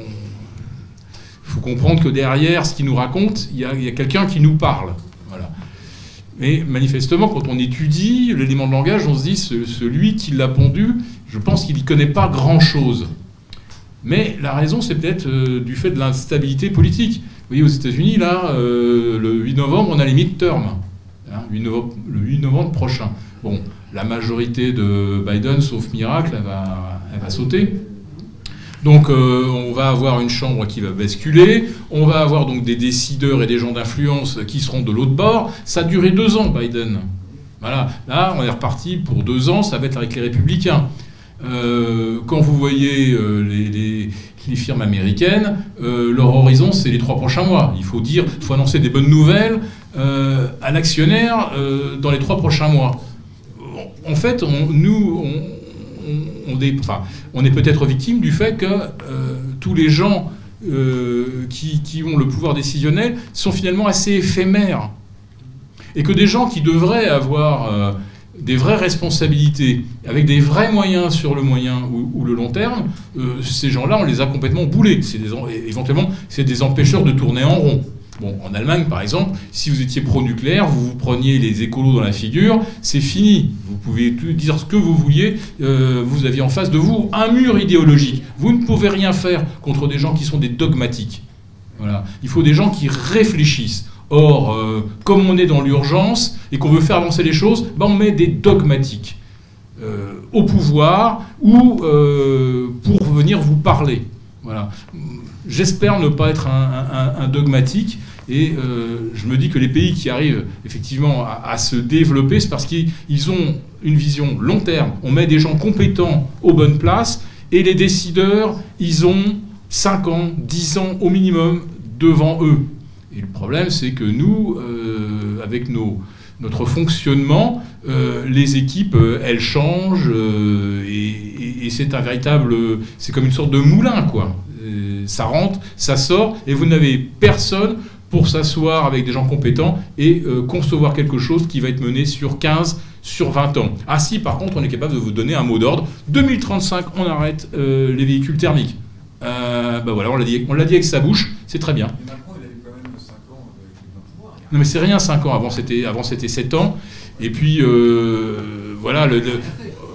faut comprendre que derrière ce qu'ils nous racontent, il y a, y a quelqu'un qui nous parle. Voilà. Mais manifestement, quand on étudie l'élément de langage, on se dit, ce, celui qui l'a pondu, je pense qu'il n'y connaît pas grand-chose. Mais la raison, c'est peut-être euh, du fait de l'instabilité politique. Vous voyez, aux États-Unis, là, euh, le huit novembre, on a les midterms. Hein, huit novembre, le huit novembre prochain. Bon, la majorité de Biden, sauf miracle, elle va, elle va sauter. Donc euh, on va avoir une chambre qui va basculer, on va avoir donc des décideurs et des gens d'influence qui seront de l'autre bord. Ça a duré deux ans, Biden. Voilà, là on est reparti pour deux ans, ça va être avec les républicains. Euh, quand vous voyez euh, les, les, les firmes américaines, euh, leur horizon c'est les trois prochains mois. Il faut dire, il faut annoncer des bonnes nouvelles euh, à l'actionnaire euh, dans les trois prochains mois. En fait, on, nous, on, on, on, est, enfin, on est peut-être victime du fait que euh, tous les gens euh, qui, qui ont le pouvoir décisionnel sont finalement assez éphémères. Et que des gens qui devraient avoir euh, des vraies responsabilités, avec des vrais moyens sur le moyen ou, ou le long terme, euh, ces gens-là, on les a complètement boulés. C'est des, éventuellement, c'est des empêcheurs de tourner en rond. Bon, en Allemagne, par exemple, si vous étiez pro-nucléaire, vous vous preniez les écolos dans la figure, c'est fini. Vous pouvez tout dire ce que vous vouliez, euh, vous aviez en face de vous un mur idéologique. Vous ne pouvez rien faire contre des gens qui sont des dogmatiques. Voilà. Il faut des gens qui réfléchissent. Or, euh, comme on est dans l'urgence et qu'on veut faire avancer les choses, ben on met des dogmatiques euh, au pouvoir ou euh, pour venir vous parler. Voilà. J'espère ne pas être un, un, un dogmatique et euh, je me dis que les pays qui arrivent effectivement à, à se développer, c'est parce qu'ils ont une vision long terme. On met des gens compétents aux bonnes places et les décideurs, ils ont cinq ans, dix ans au minimum devant eux. Et le problème, c'est que nous, euh, avec nos, notre fonctionnement, euh, les équipes, euh, elles changent euh, et, et, et c'est un véritable... C'est comme une sorte de moulin, quoi. Ça rentre, ça sort, et vous n'avez personne pour s'asseoir avec des gens compétents et euh, concevoir quelque chose qui va être mené sur quinze, sur vingt ans. Ah si, par contre, on est capable de vous donner un mot d'ordre. deux mille trente-cinq, on arrête euh, les véhicules thermiques. Euh, bah voilà, on l'a dit, on l'a dit avec sa bouche, c'est très bien.
Mais Macron, il a eu quand même cinq ans avec le pouvoir.
Non mais c'est rien, cinq ans. Avant, c'était, avant, c'était sept ans. Et puis, euh, voilà, le... le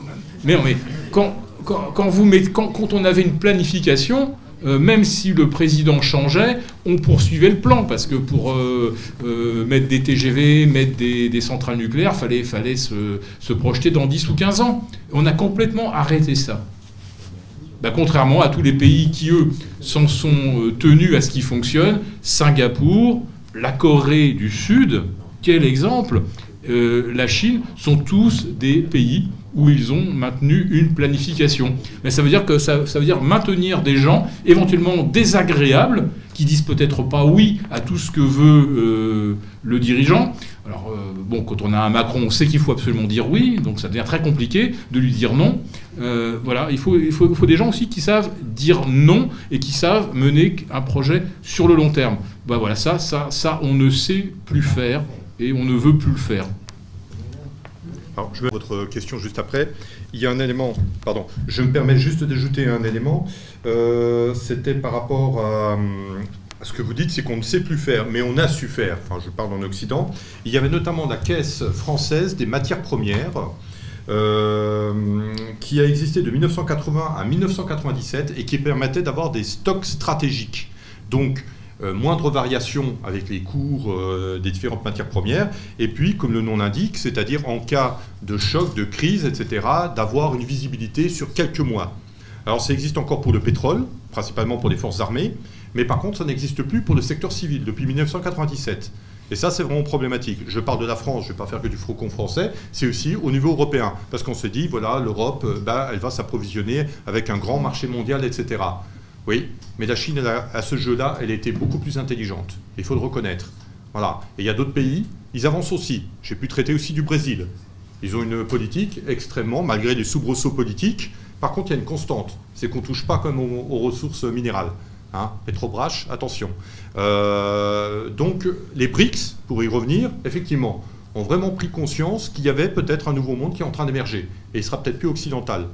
Mais, mais quand, quand, quand, vous mettez, quand, quand on avait une planification, euh, même si le président changeait, on poursuivait le plan, parce que pour euh, euh, mettre des T G V, mettre des, des centrales nucléaires, il fallait, fallait se, se projeter dans dix ou quinze ans. On a complètement arrêté ça. Ben, contrairement à tous les pays qui, eux, s'en sont tenus à ce qui fonctionne, Singapour, la Corée du Sud, quel exemple, euh, la Chine, sont tous des pays où ils ont maintenu une planification. Mais ça veut dire que ça, ça veut dire maintenir des gens éventuellement désagréables, qui disent peut-être pas oui à tout ce que veut euh, le dirigeant. Alors, euh, bon, quand on a un Macron, on sait qu'il faut absolument dire oui, donc ça devient très compliqué de lui dire non. Euh, voilà, il faut, il, faut, il faut des gens aussi qui savent dire non et qui savent mener un projet sur le long terme. Ben voilà, ça, ça, ça, on ne sait plus faire et on ne veut plus le faire.
Alors, je vais votre question juste après. Il y a un élément, pardon, je me permets juste d'ajouter un élément. Euh, C'était par rapport à, à ce que vous dites, c'est qu'on ne sait plus faire, mais on a su faire. Enfin, je parle en Occident. Il y avait notamment la Caisse française des matières premières, euh, qui a existé de mille neuf cent quatre-vingts à mille neuf cent quatre-vingt-dix-sept et qui permettait d'avoir des stocks stratégiques. Donc, Euh, moindre variation avec les cours euh, des différentes matières premières, et puis, comme le nom l'indique, c'est-à-dire en cas de choc, de crise, et cetera, d'avoir une visibilité sur quelques mois. Alors, ça existe encore pour le pétrole, principalement pour les forces armées, mais par contre, ça n'existe plus pour le secteur civil depuis mille neuf cent quatre-vingt-dix-sept. Et ça, c'est vraiment problématique. Je parle de la France, je ne vais pas faire que du frocon français, c'est aussi au niveau européen, parce qu'on se dit, voilà, l'Europe, euh, bah, elle va s'approvisionner avec un grand marché mondial, et cetera. Oui, mais la Chine, elle a, à ce jeu-là, elle était beaucoup plus intelligente. Il faut le reconnaître. Voilà. Et il y a d'autres pays, ils avancent aussi. J'ai pu traiter aussi du Brésil. Ils ont une politique extrêmement, malgré les soubresauts politiques. Par contre, il y a une constante. C'est qu'on ne touche pas comme aux, aux ressources minérales. Hein, Petrobras, attention. Euh, donc, les BRICS, pour y revenir, effectivement, ont vraiment pris conscience qu'il y avait peut-être un nouveau monde qui est en train d'émerger. Et il ne sera peut-être plus occidental.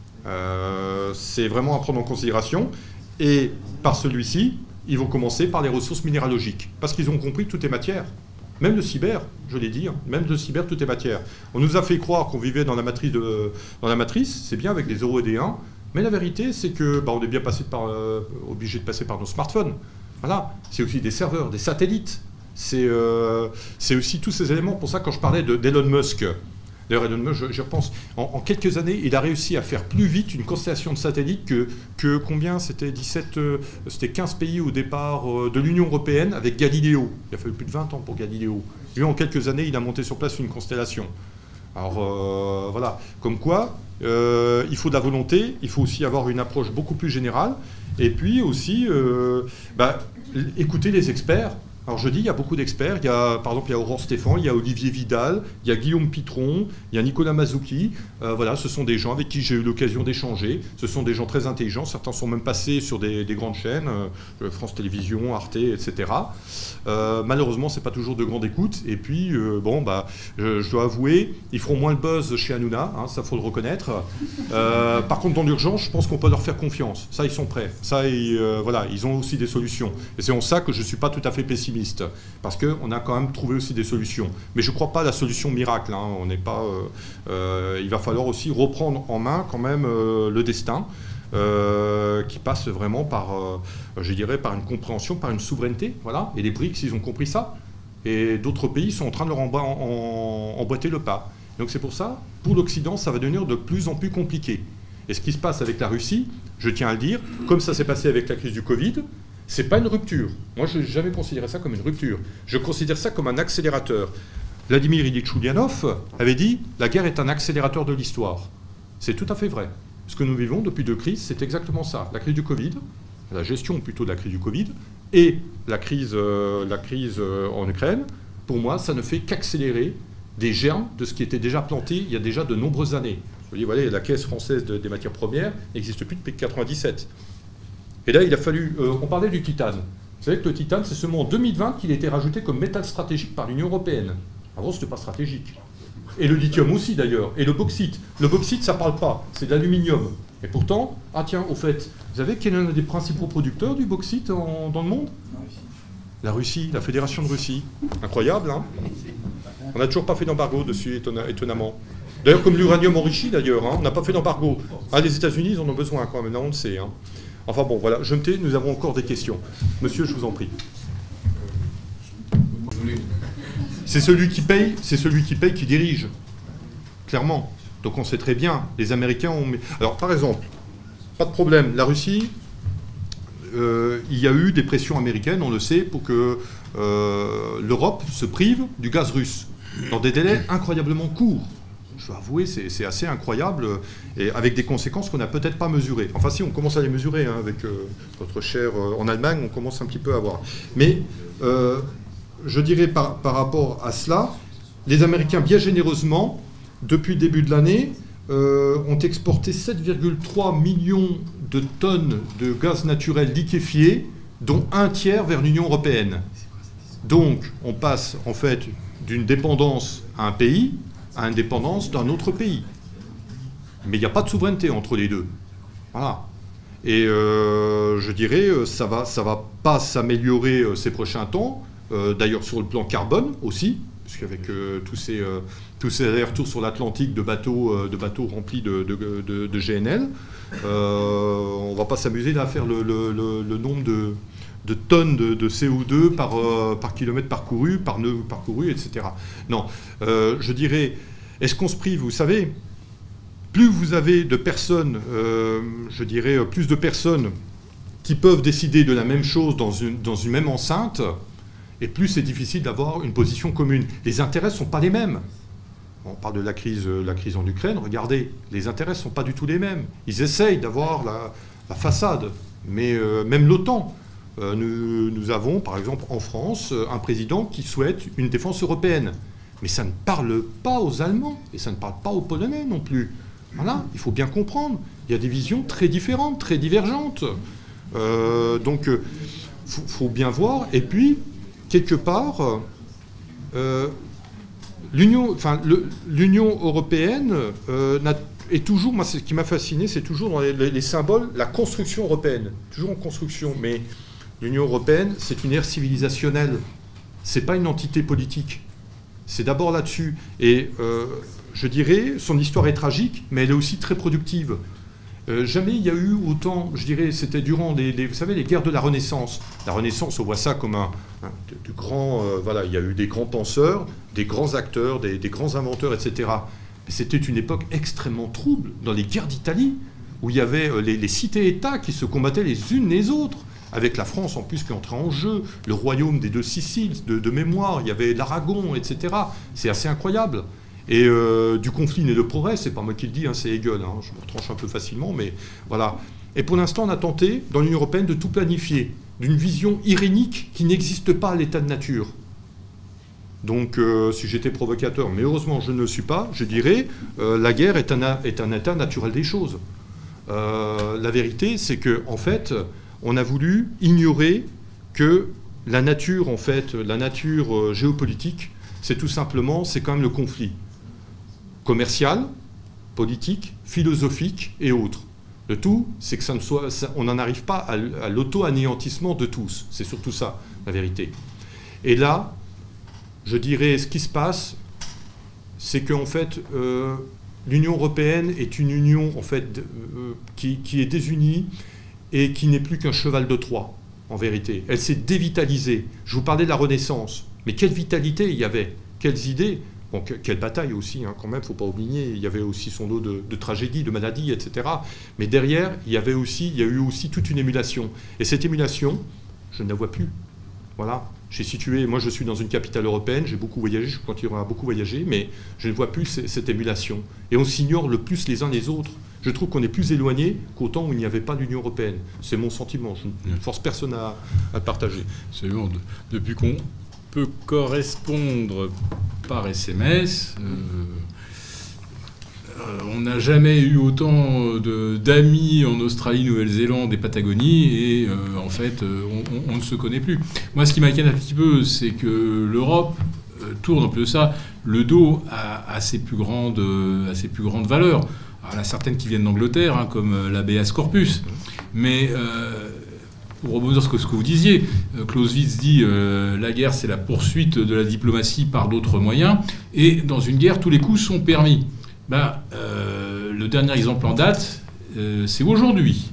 Euh, c'est vraiment à prendre en considération. Et par celui-ci, ils vont commencer par les ressources minéralogiques. Parce qu'ils ont compris que tout est matière. Même le cyber, je l'ai dit, hein, même le cyber, tout est matière. On nous a fait croire qu'on vivait dans la matrice, de, dans la matrice, c'est bien avec des zéro et des un, mais la vérité, c'est que bah, on est bien passé par, euh, obligé de passer par nos smartphones. Voilà, c'est aussi des serveurs, des satellites. C'est euh, c'est aussi tous ces éléments. Pour ça, quand je parlais d'Elon Musk, d'ailleurs, Elon Musk, je, je pense, en, en quelques années, il a réussi à faire plus vite une constellation de satellites que, que combien? C'était dix-sept, euh, c'était quinze pays au départ euh, de l'Union européenne avec Galileo. Il a fallu plus de vingt ans pour Galileo. Lui, en quelques années, il a monté sur place une constellation. Alors, euh, voilà. Comme quoi, euh, il faut de la volonté, il faut aussi avoir une approche beaucoup plus générale, et puis aussi, euh, bah, écouter les experts. Alors je dis, il y a beaucoup d'experts, il y a, par exemple, il y a Aurore Stéphane, il y a Olivier Vidal, il y a Guillaume Pitron, il y a Nicolas Mazzucchi, euh, voilà, ce sont des gens avec qui j'ai eu l'occasion d'échanger, ce sont des gens très intelligents, certains sont même passés sur des, des grandes chaînes, euh, France Télévisions, Arte, et cetera. Euh, malheureusement, c'est pas toujours de grande écoute, et puis, euh, bon, bah, je, je dois avouer, ils feront moins le buzz chez Hanouna, hein, ça faut le reconnaître. Euh, par contre, dans l'urgence, je pense qu'on peut leur faire confiance, ça, ils sont prêts, ça, ils, euh, voilà, ils ont aussi des solutions, et c'est en ça que je suis pas tout à fait pessimiste. Parce qu'on a quand même trouvé aussi des solutions. Mais je ne crois pas à la solution miracle. Hein. On n'est pas, euh, euh, il va falloir aussi reprendre en main quand même euh, le destin, euh, qui passe vraiment par, euh, je dirais, par une compréhension, par une souveraineté. Voilà. Et les BRICS, ils ont compris ça. Et d'autres pays sont en train de leur emba en, en, emboîter le pas. Donc c'est pour ça, pour l'Occident, ça va devenir de plus en plus compliqué. Et ce qui se passe avec la Russie, je tiens à le dire, comme ça s'est passé avec la crise du Covid, c'est pas une rupture. Moi, je n'ai jamais considéré ça comme une rupture. Je considère ça comme un accélérateur. Vladimir Ilyich Ulyanov avait dit « La guerre est un accélérateur de l'histoire ». C'est tout à fait vrai. Ce que nous vivons depuis deux crises, c'est exactement ça. La crise du Covid, la gestion plutôt de la crise du Covid, et la crise, euh, la crise euh, en Ukraine, pour moi, ça ne fait qu'accélérer des germes de ce qui était déjà planté il y a déjà de nombreuses années. Je dis, voilà, la Caisse française de, des matières premières n'existe plus depuis mille neuf cent quatre-vingt-dix-sept. Et là, il a fallu... Euh, on parlait du titane. Vous savez que le titane, c'est seulement en deux mille vingt qu'il a été rajouté comme métal stratégique par l'Union européenne. Avant, ce n'était pas stratégique. Et le lithium aussi, d'ailleurs. Et le bauxite. Le bauxite, ça ne parle pas. C'est de l'aluminium. Et pourtant, ah tiens, au fait, vous savez quel est l'un des principaux producteurs du bauxite en, dans le monde? La Russie, la Fédération de Russie. Incroyable, hein? On n'a toujours pas fait d'embargo dessus, étonnamment. D'ailleurs, comme l'uranium enrichi, d'ailleurs, hein, on n'a pas fait d'embargo. Ah, les États-Unis, ils en ont besoin quand même, maintenant on le sait. Hein. Enfin bon, voilà, je me tais, nous avons encore des questions. Monsieur, je vous en prie. C'est celui qui paye, c'est celui qui paye qui dirige, clairement. Donc on sait très bien, les Américains ont... Alors par exemple, pas de problème, la Russie, euh, il y a eu des pressions américaines, on le sait, pour que euh, l'Europe se prive du gaz russe, dans des délais incroyablement courts. Je dois avouer, c'est assez incroyable, et avec des conséquences qu'on n'a peut-être pas mesurées. Enfin si, on commence à les mesurer, hein, avec euh, notre cher... Euh, en Allemagne, on commence un petit peu à voir. Mais... Euh, je dirais par, par rapport à cela, les Américains, bien généreusement, depuis le début de l'année, euh, ont exporté sept virgule trois millions de tonnes de gaz naturel liquéfié, dont un tiers vers l'Union européenne. Donc, on passe en fait d'une dépendance à un pays à une dépendance d'un autre pays. Mais il n'y a pas de souveraineté entre les deux. Voilà. Et euh, je dirais, ça va, ça va pas s'améliorer euh, ces prochains temps. Euh, D'ailleurs sur le plan carbone aussi, puisqu'avec euh, tous ces, euh, tous ces allers-retours sur l'Atlantique de bateaux, euh, de bateaux remplis de, de, de, de G N L, euh, on ne va pas s'amuser à faire le, le, le, le nombre de, de tonnes de, de C O deux par, euh, par kilomètre parcouru, par nœud parcouru, et cetera. Non, euh, je dirais, est-ce qu'on se prive? Vous savez, plus vous avez de personnes, euh, je dirais, plus de personnes qui peuvent décider de la même chose dans une, dans une même enceinte, et plus c'est difficile d'avoir une position commune. Les intérêts ne sont pas les mêmes. On parle de la crise, la crise en Ukraine, regardez, les intérêts ne sont pas du tout les mêmes. Ils essayent d'avoir la, la façade, mais euh, même l'OTAN. Euh, nous, nous avons, par exemple, en France, un président qui souhaite une défense européenne. Mais ça ne parle pas aux Allemands, et ça ne parle pas aux Polonais non plus. Voilà, il faut bien comprendre. Il y a des visions très différentes, très divergentes. Euh, donc, il faut, faut bien voir. Et puis, quelque part, euh, l'Union enfin, européenne euh, est toujours, moi, ce qui m'a fasciné, c'est toujours dans les, les symboles, la construction européenne. Toujours en construction. Mais l'Union européenne, c'est une ère civilisationnelle. Ce n'est pas une entité politique. C'est d'abord là-dessus. Et euh, je dirais, son histoire est tragique, mais elle est aussi très productive. Euh, jamais il y a eu autant, je dirais, c'était durant les, les, vous savez, les guerres de la Renaissance. La Renaissance, on voit ça comme un, un de, de grand, euh, voilà, il y a eu des grands penseurs, des grands acteurs, des, des grands inventeurs, et cetera. Mais c'était une époque extrêmement trouble dans les guerres d'Italie, où il y avait euh, les, les cités-États qui se combattaient les unes les autres, avec la France en plus qui entrait en jeu, le royaume des deux Siciles, de, de mémoire, il y avait l'Aragon, et cetera. C'est assez incroyable. Et euh, du conflit naît le progrès, c'est pas moi qui le dis, hein, c'est Hegel, hein, je me retranche un peu facilement, mais voilà. Et pour l'instant, on a tenté, dans l'Union européenne, de tout planifier, d'une vision irénique qui n'existe pas à l'état de nature. Donc, euh, si j'étais provocateur, mais heureusement je ne le suis pas, je dirais, euh, la guerre est un, est un état naturel des choses. Euh, la vérité, c'est que, en fait, on a voulu ignorer que la nature, en fait, la nature euh, géopolitique, c'est tout simplement, c'est quand même le conflit. Commercial, politique, philosophique et autres. Le tout, c'est que ça ne soit, ça, on n'en arrive pas à, à l'auto-anéantissement de tous. C'est surtout ça, la vérité. Et là, je dirais, ce qui se passe, c'est qu'en fait, euh, l'Union européenne est une union en fait, euh, qui, qui est désunie et qui n'est plus qu'un cheval de Troie, en vérité. Elle s'est dévitalisée. Je vous parlais de la Renaissance. Mais quelle vitalité il y avait, quelles idées. Bon, que, quelle bataille aussi, hein, quand même, il ne faut pas oublier, il y avait aussi son lot de, de tragédies, de maladies, et cetera. Mais derrière, il y avait aussi, il y a eu aussi toute une émulation. Et cette émulation, je ne la vois plus. Voilà. J'ai situé, moi je suis dans une capitale européenne, j'ai beaucoup voyagé, je continuerai à beaucoup voyager, mais je ne vois plus cette émulation. Et on s'ignore le plus les uns les autres. Je trouve qu'on est plus éloigné qu'au temps où il n'y avait pas l'Union européenne. C'est mon sentiment, je ne force personne à, à partager.
C'est bon, depuis qu'on peut correspondre par S M S, euh, euh, on n'a jamais eu autant d'amis en Australie, Nouvelle-Zélande et Patagonie, et euh, en fait, euh, on, on, on ne se connaît plus. Moi, ce qui m'inquiète un petit peu, c'est que l'Europe euh, tourne un peu de ça, le dos à, à, ses, plus grandes, à ses plus grandes valeurs. Alors, il y en a certaines qui viennent d'Angleterre, hein, comme l'habeas corpus, mais... Euh, pour rebondir sur ce que vous disiez, Clausewitz dit euh, la guerre, c'est la poursuite de la diplomatie par d'autres moyens, et dans une guerre, tous les coups sont permis. Ben, euh, le dernier exemple en date, euh, c'est aujourd'hui.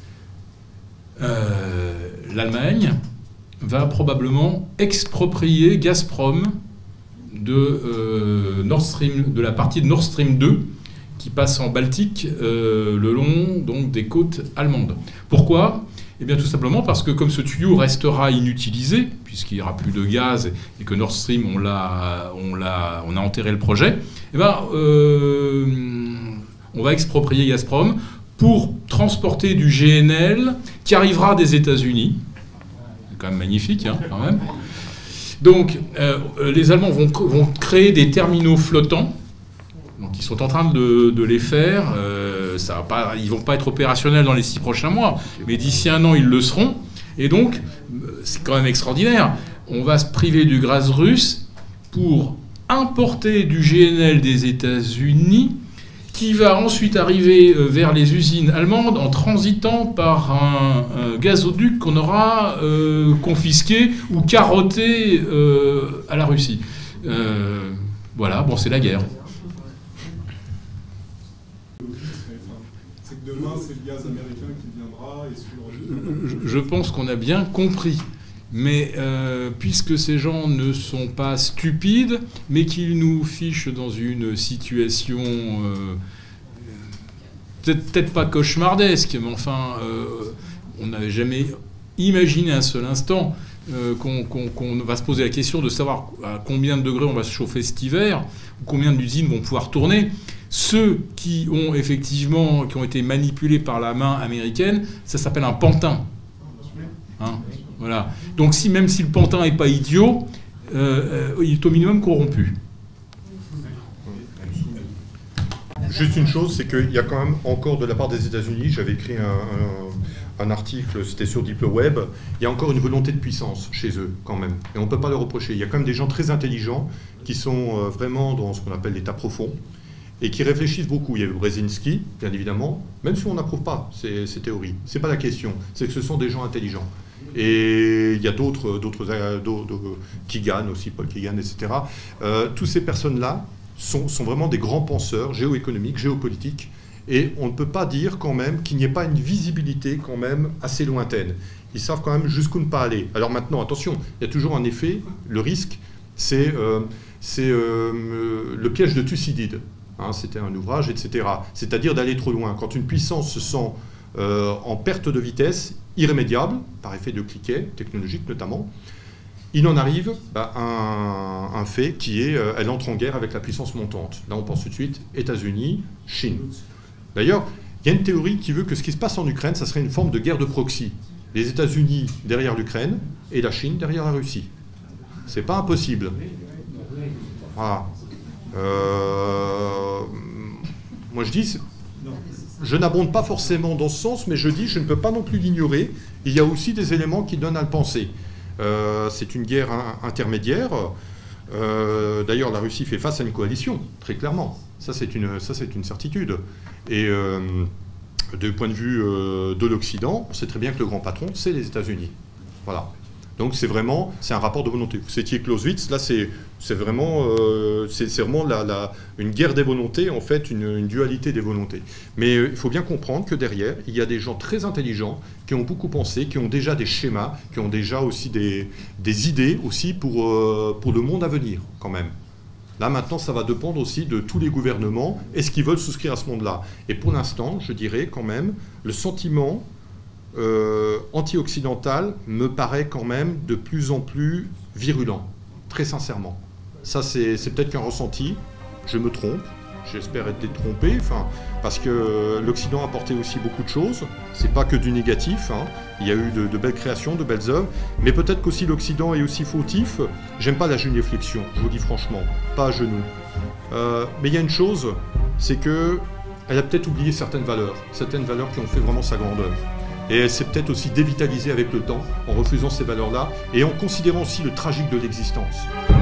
Euh, L'Allemagne va probablement exproprier Gazprom de, euh, Nord Stream, de la partie de Nord Stream deux qui passe en Baltique euh, le long donc, des côtes allemandes. Pourquoi ? Eh bien tout simplement parce que comme ce tuyau restera inutilisé, puisqu'il n'y aura plus de gaz et que Nord Stream, on, l'a, on, l'a, on a enterré le projet, eh ben, euh, on va exproprier Gazprom pour transporter du G N L qui arrivera des États-Unis. C'est quand même magnifique, hein, quand même. Donc euh, les Allemands vont, vont créer des terminaux flottants. Donc ils sont en train de, de les faire. Euh, ça va pas, ils ne vont pas être opérationnels dans les six prochains mois, mais d'ici un an, ils le seront. Et donc, c'est quand même extraordinaire. On va se priver du gaz russe pour importer du G N L des États-Unis qui va ensuite arriver vers les usines allemandes en transitant par un, un gazoduc qu'on aura euh, confisqué ou carotté euh, à la Russie. Euh, voilà, bon, c'est la guerre.
Demain, c'est le gaz américain qui viendra et sur...
Je, je pense qu'on a bien compris. Mais euh, puisque ces gens ne sont pas stupides, mais qu'ils nous fichent dans une situation euh, peut-être, peut-être pas cauchemardesque, mais enfin, euh, on n'avait jamais imaginé un seul instant euh, qu'on, qu'on, qu'on va se poser la question de savoir à combien de degrés on va se chauffer cet hiver, ou combien d'usines vont pouvoir tourner. Ceux qui ont effectivement, qui ont été manipulés par la main américaine, ça s'appelle un pantin. Hein, voilà. Donc si, même si le pantin n'est pas idiot, euh, il est au minimum corrompu.
Juste une chose, c'est qu'il y a quand même encore de la part des États-Unis, j'avais écrit un, un, un article, c'était sur DeepLeweb, il y a encore une volonté de puissance chez eux quand même. Et on ne peut pas le reprocher. Il y a quand même des gens très intelligents qui sont vraiment dans ce qu'on appelle l'état profond et qui réfléchissent beaucoup. Il y a eu Brzezinski, bien évidemment, même si on n'approuve pas ces, ces théories. Ce n'est pas la question, c'est que ce sont des gens intelligents. Et il y a d'autres, d'autres, d'autres Keegan aussi, Paul Keegan, et cetera. Euh, toutes ces personnes-là sont, sont vraiment des grands penseurs géoéconomiques, géopolitiques, et on ne peut pas dire quand même qu'il n'y ait pas une visibilité quand même assez lointaine. Ils savent quand même jusqu'où ne pas aller. Alors maintenant, attention, il y a toujours un effet, le risque, c'est, euh, c'est euh, le piège de Thucydide. Hein, c'était un ouvrage, et cetera. C'est-à-dire d'aller trop loin. Quand une puissance se sent euh, en perte de vitesse irrémédiable, par effet de cliquet, technologique notamment, il en arrive bah, un, un fait qui est, euh, elle entre en guerre avec la puissance montante. Là, on pense tout de suite États-Unis, Chine. D'ailleurs, il y a une théorie qui veut que ce qui se passe en Ukraine, ça serait une forme de guerre de proxy. Les États-Unis derrière l'Ukraine et la Chine derrière la Russie. C'est pas impossible. Voilà. Euh, moi je dis, je n'abonde pas forcément dans ce sens, mais je dis, je ne peux pas non plus l'ignorer. Il y a aussi des éléments qui donnent à le penser. Euh, c'est une guerre intermédiaire. Euh, d'ailleurs, la Russie fait face à une coalition, très clairement. Ça, c'est une, ça, c'est une certitude. Et euh, du point de vue euh, de l'Occident, on sait très bien que le grand patron, c'est les États-Unis. Voilà. Donc c'est vraiment, c'est un rapport de volonté. Vous citiez Clausewitz, là c'est, c'est vraiment, euh, c'est, c'est vraiment la, la, une guerre des volontés, en fait, une, une dualité des volontés. Mais euh, il faut bien comprendre que derrière, il y a des gens très intelligents qui ont beaucoup pensé, qui ont déjà des schémas, qui ont déjà aussi des, des idées aussi pour, euh, pour le monde à venir, quand même. Là maintenant, ça va dépendre aussi de tous les gouvernements, est-ce qu'ils veulent souscrire à ce monde-là. Et pour l'instant, je dirais quand même, le sentiment Euh, anti-occidental me paraît quand même de plus en plus virulent, très sincèrement. Ça, c'est, c'est peut-être qu'un ressenti, je me trompe, j'espère être détrompé, enfin, parce que l'Occident a apporté aussi beaucoup de choses, c'est pas que du négatif, hein. Il y a eu de, de belles créations, de belles œuvres, mais peut-être qu'aussi l'Occident est aussi fautif. J'aime pas la généflexion, je vous dis franchement, pas à genoux. Euh, mais il y a une chose, c'est que elle a peut-être oublié certaines valeurs, certaines valeurs qui ont fait vraiment sa grandeur. Et elle s'est peut-être aussi dévitalisée avec le temps, en refusant ces valeurs-là, et en considérant aussi le tragique de l'existence.